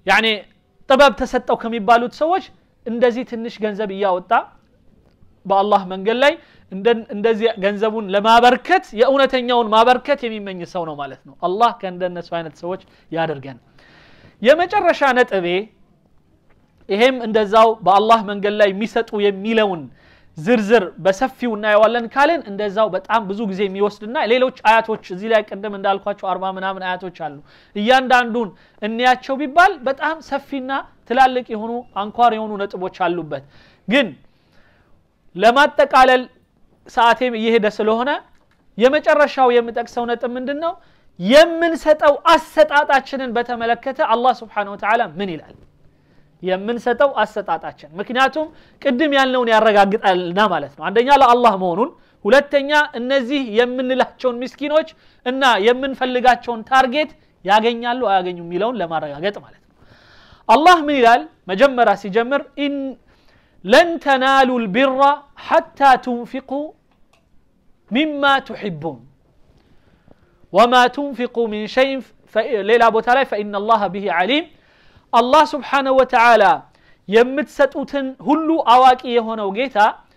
A: يعني ጥበብ ተሰጠው ከሚባሉት ሰዎች እንደዚህ ትንሽ ገንዘብ ያወጣ በአላህ መንገድ ላይ እንደዚህ ገንዘቡን ለማበርከት የኡነተኛውን ማበርከት የሚመኝ ሰው ነው ማለት ነው አላህ ከእንደነሱ አይነት ሰዎች ያደርገን የመጨረሻ ነጥቤ ይሄም እንደዛው በአላህ መንገድ ላይ የሚሰጡ የሚለውን ዝርዝር በሰፊው እናየዋለን ካለን እንደዛው በጣም ብዙ ጊዜ የሚወስድና ሌሎች አያቶች እዚህ ላይ ቀደም እንዳልኳቸው 40 ምናምን አያቶች አሉ እያንዳንዱን እንያቸው ቢባል በጣም ሰፊና ትላልቅ የሆኑ አንኳር የሆኑ ነጥቦች አሉበት ግን ለማጠቃለል ሰዓቴም እየሄደ ስለሆነ የመጨረሻው የምጠቅሰው ነጥብ ምንድነው የምንሰጠው አሰጣጣችንን በተመለከተ አላህ Subhanahu Wa Ta'ala ምን ይላል የምንሰጠው አሰጣጣችን ምክንያቱም ቅድም ያልነውን ያረጋግጣልና ማለት ነው አንደኛ ለአላህ መሆኑን ሁለተኛ እነዚህ የምንላቸውን ምስኪኖች እና የምንፈልጋቸውን ታርጌት ያገኛሉ አያገኙም የሚለውን ለማረጋገጥ ማለት ነው አላህ ምን ይላል መጀመሪያ ሲጀምር لن تنالوا البر حتى تنفقوا مما تحبون وما تنفقوا من شيء ليلى ابو تعالى فإن الله به عليم الله سبحانه وتعالى የምትሰጡትን ሁሉ አዋቂ የሆነው ጌታ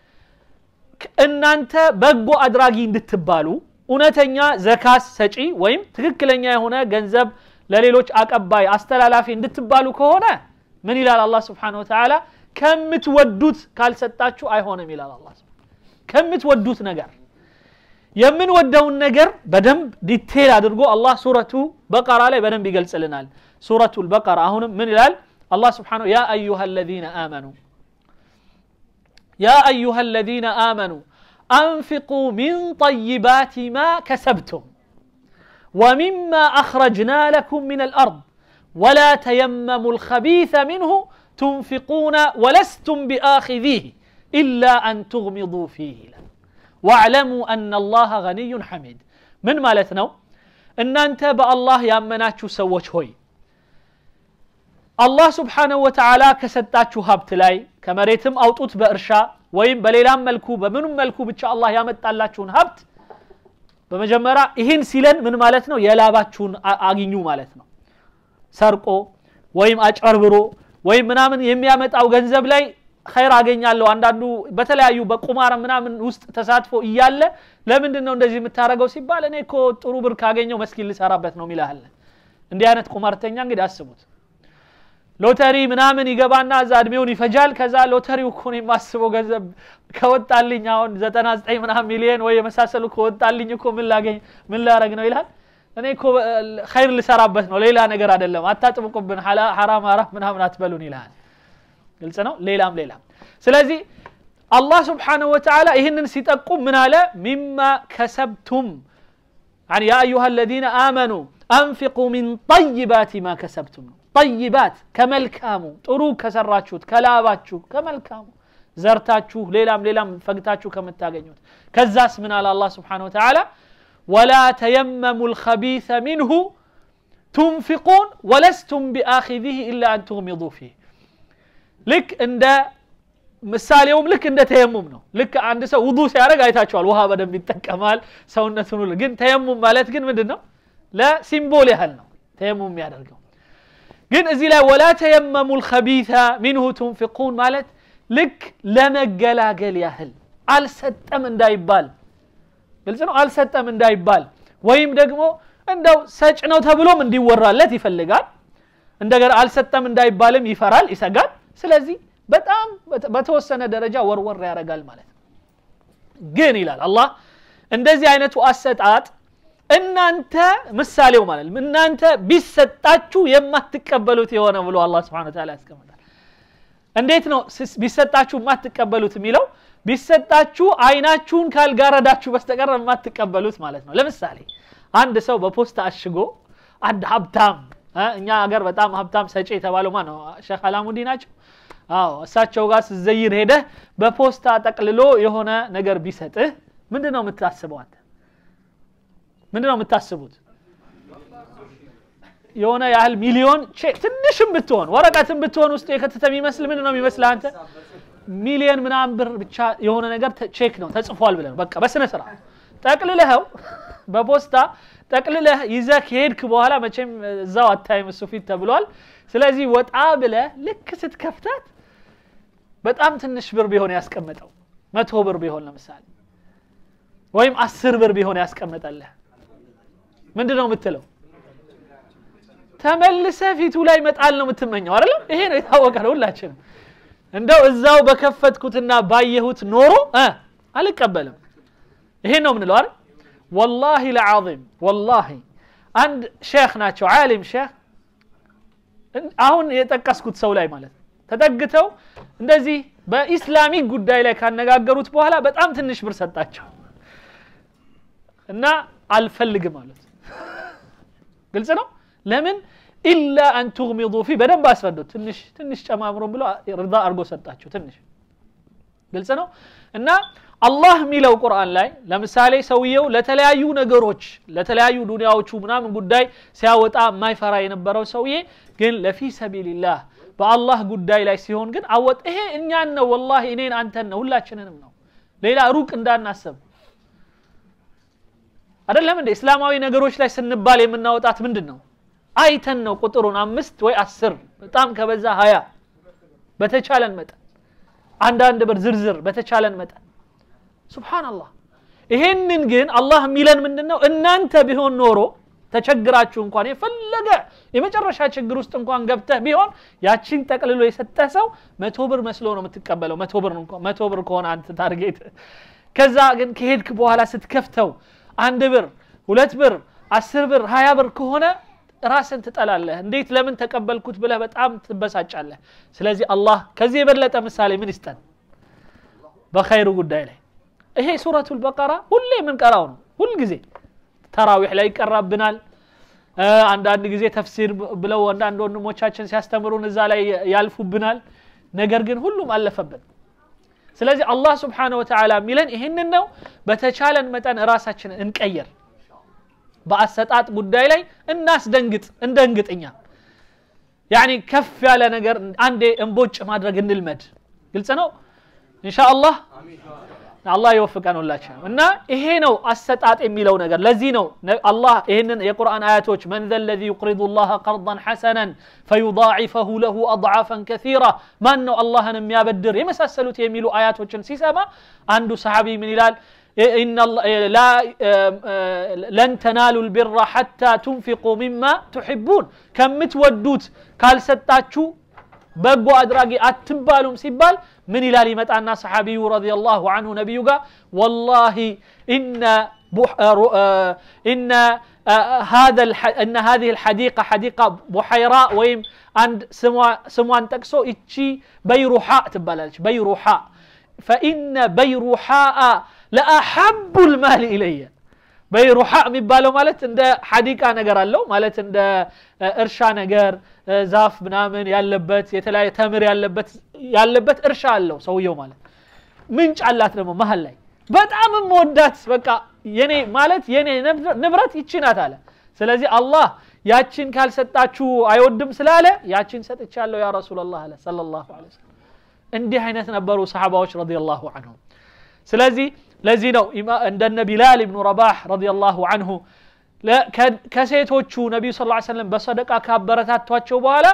A: እናንተ በጎ አድራጊ እንድትባሉ ኡነተኛ ዘካስ ሰጪ ወይም ትክክለኛ የሆነ ገንዘብ ለሌሎች አቀባይ አስተላላፊ እንድትባሉ ከሆነ ምን ይላል አላህ Subhanahu Wa Ta'ala ከምትወዱት ካልሰጣችሁ አይሆንም ይላል አላህ ከምትወዱት ነገር የምንወደውን ነገር በደንብ ዲቴል አድርጎ አላህ ሱረቱ በቀራ ላይ በደንብ ይገልጽልናል ሱረቱ البقره አሁንም ምን ይላል አላህ Subhanahu يا ايها الذين امنوا انفقوا من طيبات ما كسبتم ومما اخرجنا لكم من الارض ولا تيمموا الخبيث منه تنفقون ولستم بآخذيه إلا أن تغمضوا فيه واعلموا أن الله غني حميد من مالتنا إن أنت بالله يامناتشو سووش هوي الله سبحانه وتعالى كسدتاتشو هبت لاي كمريتم أوطوت بإرشاء وين بليلان ملكو بمنو ملكو بتشاء الله يامتالاتشون هبت بمجمرة إهن سيلن من مالتنا يلاباتشون آغينيو مالتنا سرقو وين أجربرو ወይም ምናምን የሚያመጣው ገንዘብ ላይ ኸይር አገኛለሁ አንዳንዱ በተለያዩ በቁማራ ምናምን ውስጥ ተሳትፎ ይያለ ለምንድነው እንደዚህ የምታረገው ሲባል እኔ እኮ ጥሩ ብር ካገኘው መስኪን ልሰራበት ነው ሚላል እንዲህ አይነት ቁማርተኛ እንግዲህ አስቡት ሎተሪ ምናምን ይገባና እዛ እድሜውን ይፈጃል ከዛ ሎተሪው እኮ ነው የማስበው ገንዘብ ከወጣልኝ አሁን 99 ምናምን ሚሊዮን ወይ የመሳሰሉ ከወጣልኝ እኮ ምን ላረግ ነው ይላል እኔ እኮ ኸይር ልሰራበት ነው ሌላ ነገር አይደለም አታጥብቁብን حرام ምናምን አትበሉን ይላል ግልጽ ነው ሌላም ስለዚህ አላህ Subhanahu Wa Ta'ala ይሄንን ሲጠቁም ምን አለ مما كسبتم يعني يا ايها الذين امنوا انفقوا من طيبات ما كسبتم طيبات ከመልካሙ ጥሩ ከሰራችሁት ከላባችሁ ከመልካሙ ዘርታችሁ ሌላም ፈግታችሁ ከምታገኙት ከዛስ ምን አለ አላህ Subhanahu Wa Ta'ala ولا تيمموا الخبيث منه تنفقون ولستم بآخذه إلا أن تغمضوا فيه لك عند ምሳሌውም ልክ እንደ ተየሙም ነው ልክ አንድ ሰው ውዱእ ሲያረግ አይታችኋል ውሃ በደንብ ይተከማል ሰውነቱን ሁሉ ግን ተየሙም ማለት ግን ምንድነው ለሲምቦል ያህል ነው ተየሙም የሚያደርገው ግን እዚህ ላይ ولا تيمموا الخبيث منه تنفقون ማለት ልክ ለመገላገል ያህል አልሰጠም እንዳይባል ግልጽ ነው አልሰጠም እንዳይባል ወይም ደግሞ እንደው ሰጭ ነው ተብሎም እንዲወራለት ይፈልጋል እንደገና አልሰጠም እንዳይባልም ይፈራል ይሰጋል ስለዚህ በጣም በተወሰነ ደረጃ ወርወር ያረጋል ማለት ነው ግን ይላል አላህ እንደዚህ አይነቱ አሰጣጥ እናንተ ምሳሌው ማለት እናንተ ቢሰጣችሁ የማትቀበሉት የሆነ ብሎ አላህ Subhanahu Wa Ta'ala ያስቀምጣል እንዴት ነው ቢሰጣችሁ የማትቀበሉት የሚለው ቢሰጣችሁ አይናችሁን ካልጋረዳችሁ በስተቀር የማትቀበሉት ማለት ነው ለምሳሌ አንድ ሰው በፖስታ አሽጎ አንድ ሀብታም እኛ ሀገር በጣም ሀብታም ሰጪ የተባለው ማን ነው ሼክ አላሙዲ ናቸው አዎ እሳቸው ጋር ሲዘይር ሄደ በፖስታ ጠቅልሎ የሆነ ነገር ቢሰጥህ ምንድነው የምታስበው አንተ ምንድነው የምታስቡት የሆነ ያህል ሚሊዮን ትንሽም ብትሆን ወረቀትም ብትሆን ውስጥ የከተተ የሚመስል ምንድነው የሚመስል አንተ ሚሊዮን ምናምን ብር ብቻ የሆነ ነገር ቼክ ነው ተጽፏል ብለን በቃ በስነ ስርዓት ጠቅልለኸው በፖስታ ጠቅልለህ ይዘህ ሄድክ በኋላ መቼም እዛው አታይም እሱ ፊት ተብሏል ስለዚህ ወጣ ብለህ ልክ ስትከፍታት በጣም ትንሽ ብር ቢሆን ያስቀመጠው 100 ብር ቢሆን ለምሳሌ ወይም 10 ብር ቢሆን ያስቀመጠልህ ምንድነው የምትለው ተመልሰ ፊቱ ላይ መጣል ነው የምትመኘው አይደል ይሄ ነው የታወቀው ሁላችንም እንደው እዛው በከፈትኩትና ባየሁት ኖሮ አልቀበልም ይሄ ነው ምንለው አይደል والله العظيم والله عند شيخ ናቸው ዓሊም ሼክ አሁን የጠቀስኩት ሰው ላይ ማለት ተጠግተው እንደዚህ በእስላሚ ጉዳይ ላይ ካነጋገሩት በኋላ በጣም ትንሽ ብር ሰጣቸው እና አልፈልግ ማለት ግልጽ ነው ለምን إلا أن تغمضوا فيه بدن باسردوا تنش ጨማምሮን ብሎ رضا አርጎ ሰጣቸው ትንሽ ግልጽ ነው እና አላህ ሚለው ቁርአን ላይ ለምሳሌ ሰውየው ለተለያዩ ነገሮች ለተለያዩ ዱንያዎቹ ምናምን ጉዳይ ሲያወጣ ማይፈራ የነበረው ሰውዬ ግን ለፊ ሰቢልላህ በአላህ ጉዳይ ላይ ሲሆን ግን አወጥ ይሄ እኛን ነው والله እኔን አንተን ነው ሁላችንንም ነው ሌላ ሩቅ እንዳናስብ አይደለም እንደ እስላማዊ ነገሮች ላይ ስንባል የምናወጣት ምንድነው አይተን ነው ቁጥሩን 5 ወይ 10 በጣም ከበዛ 20 በተቻለን መጠን አንዳንድ ብር ዝርዝር በተቻለን መጠን ሱብሃንአላህ ይሄንን ግን አላህ ሚለን ምንድነው እናንተ ቢሆን ኖሮ ተቸግራችሁ እንኳን የፈለገ የመጨረሻ ችግር ውስጥ እንኳን ገብተህ ቢሆን ያቺን ጠቅልሎ የሰጠሰው 100 ብር መስሎ ነው የምትቀበለው 100 ብር ከሆነ አንተ ታርጌት ከዛ ግን ከሄድክ በኋላ ስትከፍተው 1 ብር 2 ብር 10 ብር 20 ብር ከሆነ ራስን ትጠላለህ እንዴት ለምን ተቀበልኩት ብለህ በጣም ትበሳጫለህ ስለዚህ አላህ ከዚህ የበለጠ ምሳሌ ምን ይስጠን በኸይሩ ጉዳይ ላይ ይሄ ሱረቱል በቀራ ሁሌ ምን ቀራው ነው ሁሉ ጊዜ ተራዊህ ላይ ይቀራብናል አንዳንድ ጊዜ ተፍሲር ብለው አንዳንድ ወንድሞቻችን ሲያስተምሩን እዛ ላይ ያልፉብናል ነገር ግን ሁሉም አለፈበት ስለዚህ አላህ Subhanahu Wa Ta'ala ሚለን ይሄንን ነው በተቻለን መጠን ራሳችንን እንቀየር በአሰጣጥ ጉዳይ ላይ እናስደንግጥ እንደንግጥኛ ያኒ ከፍ ያለ ነገር አንዴ እንቦጭ ማድረግ እንልመድ ግልጽ ነው ኢንሻአላህ አሚን አላህ ይወፍቀን ሁላችንም እና ይሄ ነው አሰጣጥ የሚለው ነገር ለዚህ ነው አላህ ይሄንን የቁርአን አያቶች من ذا الذي يقرض الله قرضا حسنا فيضاعفه له اضعافا كثيره ማን ነው አላህን የሚያበድር የመሳሰሉት የሚሉ አያቶችን ሲሰማ አንዱ ሰሃቢ ምን ይላል ان لا لن تنالوا البر حتى تنفقوا مما تحبون ከምትወዱት ካልሰጣችሁ በጎ አድራጊ አትባሉም ሲባል من إلى متى صحابي رضي الله عنه نبيك والله إن هذه الحديقة حديقة بحيراء ويم عند سموان تكسو إتشي بيروحاء تبالج بيروحاء فإن بيروحاء لأحب المال إلي بيروحاء مبالو مالت عند حديقة نجار الله مالت عند إرشا نجار ዛፍ ምናምን ያለበት የተለያየ ተምር ያለበት እርሻ አለው ሰውየው ማለት ምንጭ አላት ደግሞ መሃል ላይ በጣም ሞዳት በቃ የኔ ማለት የኔ ንብረት ይችናት አለ ስለዚህ አላህ ያቺን ካልሰጣችሁ አይወድም ስላለ ያቺን ሰጥቻለሁ ያ ረሱላህ አለ ሰለላሁ ዐለይሂ ወሰለም እንዲህ አይነት ነበሩ ሰሃባዎች ረዲየላሁ ዐንሁም ስለዚህ ለዚህ ነው እንደነ ቢላል ኢብኑ ረባህ ረዲየላሁ ዐንሁ ከሴቶቹ ነብዩ ሰለላሁ ዐለይሂ ወሰለም በሰደቃ ካበረታቷቸው በኋላ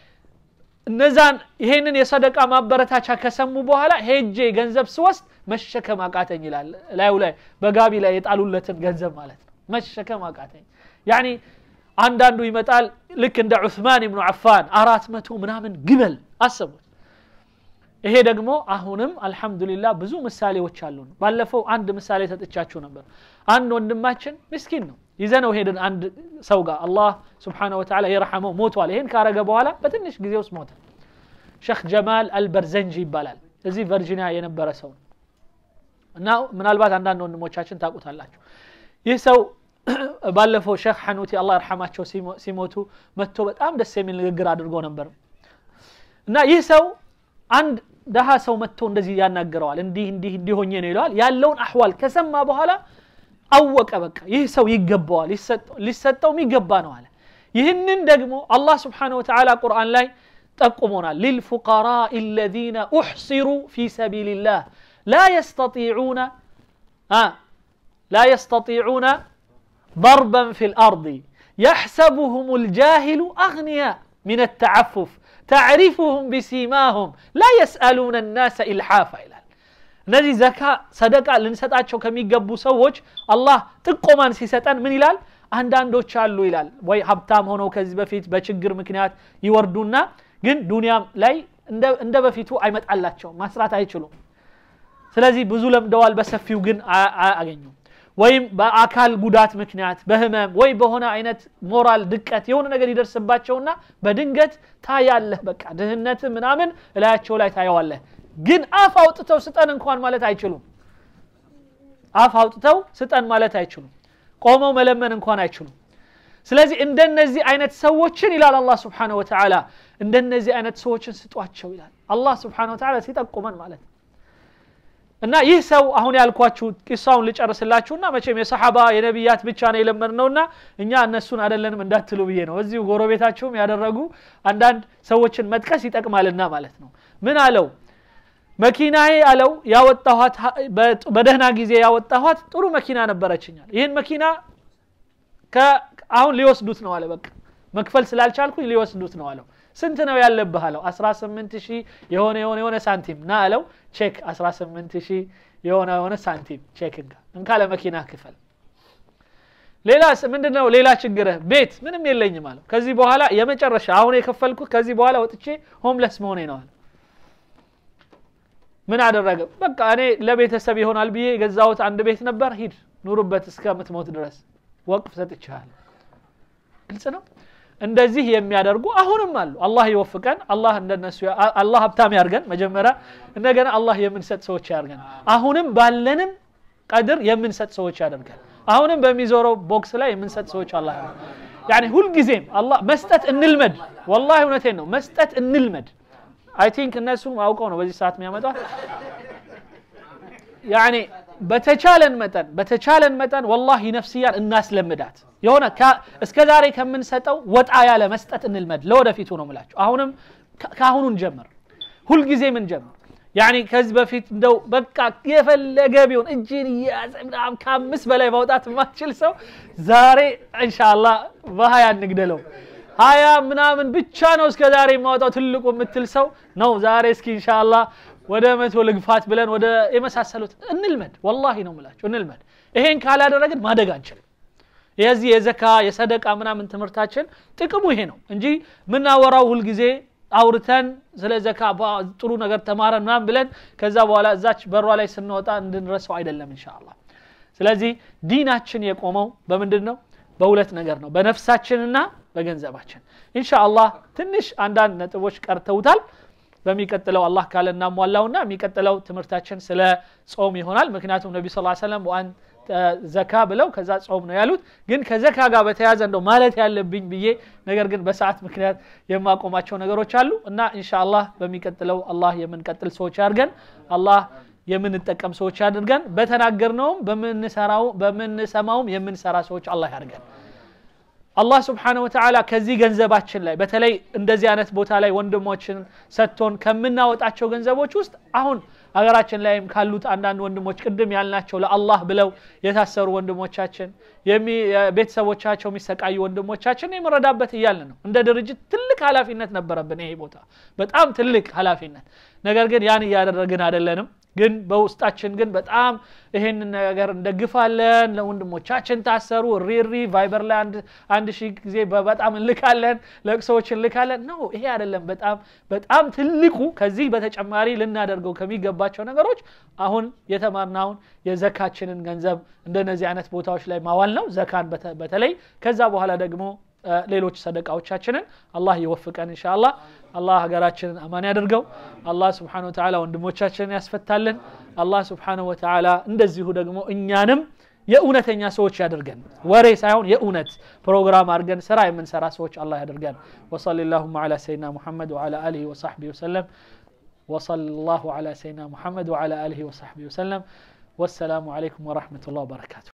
A: እነዛን ይሄንን የሰደቃ ማበረታቻ ከሰሙ በኋላ ሄጄ ገንዘብ ስወስድ መሸከም አቃተኝ ይላል ላይ በጋቢ ላይ የጣሉለትን ገንዘብ ማለት ነው መሸከም አቃተኝ ያኒ አንዳንዱ ይመጣል ልክ እንደ ዑስማን ኢብኑ አፋን 400 ምናምን ግመል አሰቡት ይሄ ደግሞ አሁንም አልহামዱሊላህ ብዙ ምሳሌዎች አሉን ባለፈው አንድ ምሳሌ ተጥቻችሁ ነበር አንድ ወንድማችን ምስኪን ነው ይዘነው ሄደን አንድ ሰው ጋር አላህ Subhanahu Wa Ta'ala ይرحمው ሞቷል ይሄን ካረገ በኋላ በትንሽ ጊዜ ውስጥ ሞተ ሼክ ጀማል አልበርዘንጂ ይባላል እዚህ ቨርጂኒያ የነበረ ሰው እና ምናልባት አንዳንድ ወንድሞቻችን ታውቁታላችሁ ይህ ሰው ባለፈው ሼክ ሐኑቲ አላህ ይرحማቸው ሲሞቱ መጥቶ በጣም ደስ የሚል ንግግር አድርጎ ነበር እና ይህ ሰው አንድ ደሃ ሰው መጥቶ እንደዚህ ያናገረዋል እንዲህ ሆኜ ነው ይላል ያለውን አህዋል ከሰማ በኋላ አወቀ በቃ ይህ ሰው ይገባዋል ሊሰጠው የሚገባ ነው አለ ይህንን ደግሞ አላህ Subhanahu Wa Ta'ala ቁርአን ላይ ጠቁሞናል للفقراء الذين احصروا في سبيل الله لا يستطيعون ضربا في الأرض يحسبهم الجاهل أغنياء من التعفف تعرفهم بسيماهم لا يسألون الناس إلحافا إلى نزي زكاة صدقة لنسطاچو ከሚገቡ ሰዎች አላህ ጥቆማን ሲሰጠን ምን ይላል አንዳንዶች አሉ ይላል ወይ ሀብታም ሆነው ከዚህ በፊት በችግር ምክንያት ይወርዱና ግን ዱንያም ላይ እንደ በፊቱ አይመጣላቸው ማስራት አይችሉም ስለዚህ ብዙ ለምደዋል በሰፊው ግን አገኙ ወይም በአካል ጉዳት ምክንያት በህመም ወይ በሆነ አይነት ሞራል ድቀት የሆነ ነገር ይደርስባቸውና በድንገት ታያለህ በቃ ድህነት ምናምን እላያቸው ላይ ታያዋለህ ግን አፍ አውጥተው ስጠን እንኳን ማለት አይችሉም አፍ አውጥተው ስጠን ማለት አይችሉም ቆመው መለመን እንኳን አይችሉም ስለዚህ እንደነዚህ አይነት ሰዎችን ይላል አላህ Subhanahu Wa Ta'ala እንደነዚህ አይነት ሰዎችን ስጧቸው ይላል አላህ Subhanahu Wa Ta'ala ሲጠቁመን ማለት እና ይህ ሰው አሁን ያልኳችሁ ቂሳውን ልጨርስላችሁና መቼም የሰሃባ የነብያት ብቻ ነው የለመድነውና እኛ እነሱን አይደለንም እንዳትሉ ብዬ ነው እዚሁ ጎረቤታቸውም ያደረጉ አንዳንድ ሰዎችን መጥቀስ ይጠቅማልና ማለት ነው ምን አለው መኪናዬ አለው ያወጣኋት በደህና ጊዜ ያወጣኋት ጥሩ መኪና ነበረችኛል ይሄን መኪና አሁን ሊወስዱት ነው አለ በቃ መክፈል ስላልቻልኩኝ ሊወስዱት ነው አለው ስንት ነው ያለብህ አለው 18000 የሆነ ሳንቲም ና አለው ቼክ 18000 የሆነ ሳንቲም ቼክ እንካለ መኪና ክፈል ሌላስ ምንድነው ሌላ ችግር ቤት ምንም የለኝም አለው ከዚህ በኋላ የመጨረሻ አሁን የከፈልኩት ከዚህ በኋላ ወጥቼ ሆምለስ መሆኔ ነው አለ ምን አደረገ በቃ እኔ ለቤተሰብ ይሆናል ብዬ ገዛውት አንድ ቤት ነበር ሂድ ኑሩበት እስከምትሞት ድረስ ወቅፍ ሰጥቻለሁ ግልጽ ነው እንደዚህ የሚያደርጉ አሁንም አሉ አላህ ይወፍቀን አላህ እንደነሱ አላህ ሀብታም ያርገን መጀመሪያ እንደገና አላህ የምንሰጥ ሰዎች ያርገን አሁንም ባለንም ቀድር የምንሰጥ ሰዎች ያደርጋል አሁንም በሚዞረው ቦክስ ላይ የምንሰጥ ሰዎች አላህ يعني ሁሉ ጊዜም አላህ መስጠት እንልመድ والله እውነቴን ነው መስጠት እንልመድ I think እነሱ አውቀው ነው በዚህ ሰዓት የሚያመጣው يعني በተቻለን መጠን والله ነፍሲያን እናስለምዳት የሆነ እስከዛሬ ከመንሰጠው ወጣ ያለ መስጠት እንልመድ ለወደፊቱ ነው ማለት አሁንም ካሁኑን ጀምር ሁሉ ጊዜ ምን ጀምር يعني ከዚህ በፊት እንደው በቃ የፈለገ ቢሆን እጂን ያዘምራም ከአምስ በላይ ማውጣት ማችል ሰው ዛሬ ኢንሻአላህ በሃያ እንግደለው ሃያ ምናምን ብቻ ነው እስከዛሬ ማውጣው ትልቁ የምትል ሰው ነው ዛሬ እስኪ ኢንሻአላህ ወደ 100 ልግፋት ብለን ወደ የመሳሰሉት እንልመድ والله ነው ማለት እንልመድ ይሄን ካላደረግን ማደግ አንችልም የዚህ የዘካ የሰደቃ ምናምን ትምርታችን ጥቅሙ ይሄ ነው እንጂ ምናወራው ሁሉ ጊዜ አውርተን ስለ ዘካ ጥሩ ነገር ተማረን ምናምን ብለን ከዛ በኋላ እዛች በሯ ላይ ስንወጣ እንድንረሳው አይደለም ኢንሻአላህ ስለዚህ ዲናችን የቆመው በምንድነው በሁለት ነገር ነው በነፍሳችንና በገንዘባችን ኢንሻአላህ ትንሽ አንዳንድ ነጥቦች ቀርተውታል በሚቀጥለው አላህ ካለና ሟላውና የሚቀጥለው ትምርታችን ስለ ጾም ይሆናል ምክንያቱም ነብዩ ሰለላሁ ዐለይሂ ወሰለም ወአን ዘካ ብለው ከዛ ጾም ነው ያሉት ግን ከዘካ ጋር በተያያዘ እንደው ማለት ያለብኝ ብዬ ነገር ግን በሰዓት ምክንያት የማቆማቸው ነገሮች አሉ እና ኢንሻአላህ በሚቀጥለው አላህ የምንቀጥል ሰዎች ያርገን አላህ የምንጠቀም ሰዎች ያድርገን በተናገርነውም በመንሰማውም የምንሰራ ሰዎች አላህ ያርገን አላህ Subhanahu Wa Ta'ala ከዚህ ገንዘባችን ላይ በተለይ እንደዚህ አይነት ቦታ ላይ ወንድሞችን ሰጥቶን ከምናወጣቸው ገንዘቦች ውስጥ አሁን አገራችን ላይም ካሉት አንዳንድ ወንድሞች ቅድም ያልናቸው ለአላህ ብለው የታሰሩ ወንድሞቻችን ቤተሰቦቻቸው የሚሰቃዩ ወንድሞቻችን የመረዳበት ይያል ነው እንደ ድርጅት ትልቅ ኃላፊነት ነበረብን ይሄ ቦታ በጣም ትልቅ ኃላፊነት ነገር ግን ያን ያደረግን አይደለንም ግን በውስጣችን ግን በጣም ይሄን ነገር እንደግፋለን ለወንድሞቻችን ታሰሩ ሪሪ ቫይበር ላይ አንድ ሺህ ጊዜ በጣም እንልካለን ለቅሶችን እንልካለን ነው ይሄ አይደለም በጣም ትልቁ ከዚህ በተጨማሪ ልናደርገው ከሚገባቸው ነገሮች አሁን የተማርናውን የዘካችንን ገንዘብ እንደነዚህ አይነት ቦታዎች ላይ ማዋል ነው ዘካን በተለይ ከዛ በኋላ ደግሞ ሌሎች ሰደቃዎቻችንን አላህ ይወፍቀን ኢንሻአላህ አላህ ሀገራችንን አማን ያድርገው አላህ Subhanahu Wa Ta'ala ወንድሞቻችንን ያስፈታልን አላህ Subhanahu Wa Ta'ala እንደዚሁ ደግሞ እኛንም የኡነተኛ ሰዎች ያድርገን ወሬ ሳይሆን የኡነት ፕሮግራም አድርገን ስራ የምንሰራ ሰዎች አላህ ያድርገን ወሰለላሁ ዐላ ሰይድና ሙሐመድ ወዐላ አሊሂ ወሰህቢሂ ወሰለም ወሰለላሁ ዐላ ሰይድና ሙሐመድ ወዐላ አሊሂ ወሰህቢሂ ወሰለም ወሰላሙ ዐለይኩም ወራህመቱላሂ ወበረካቱ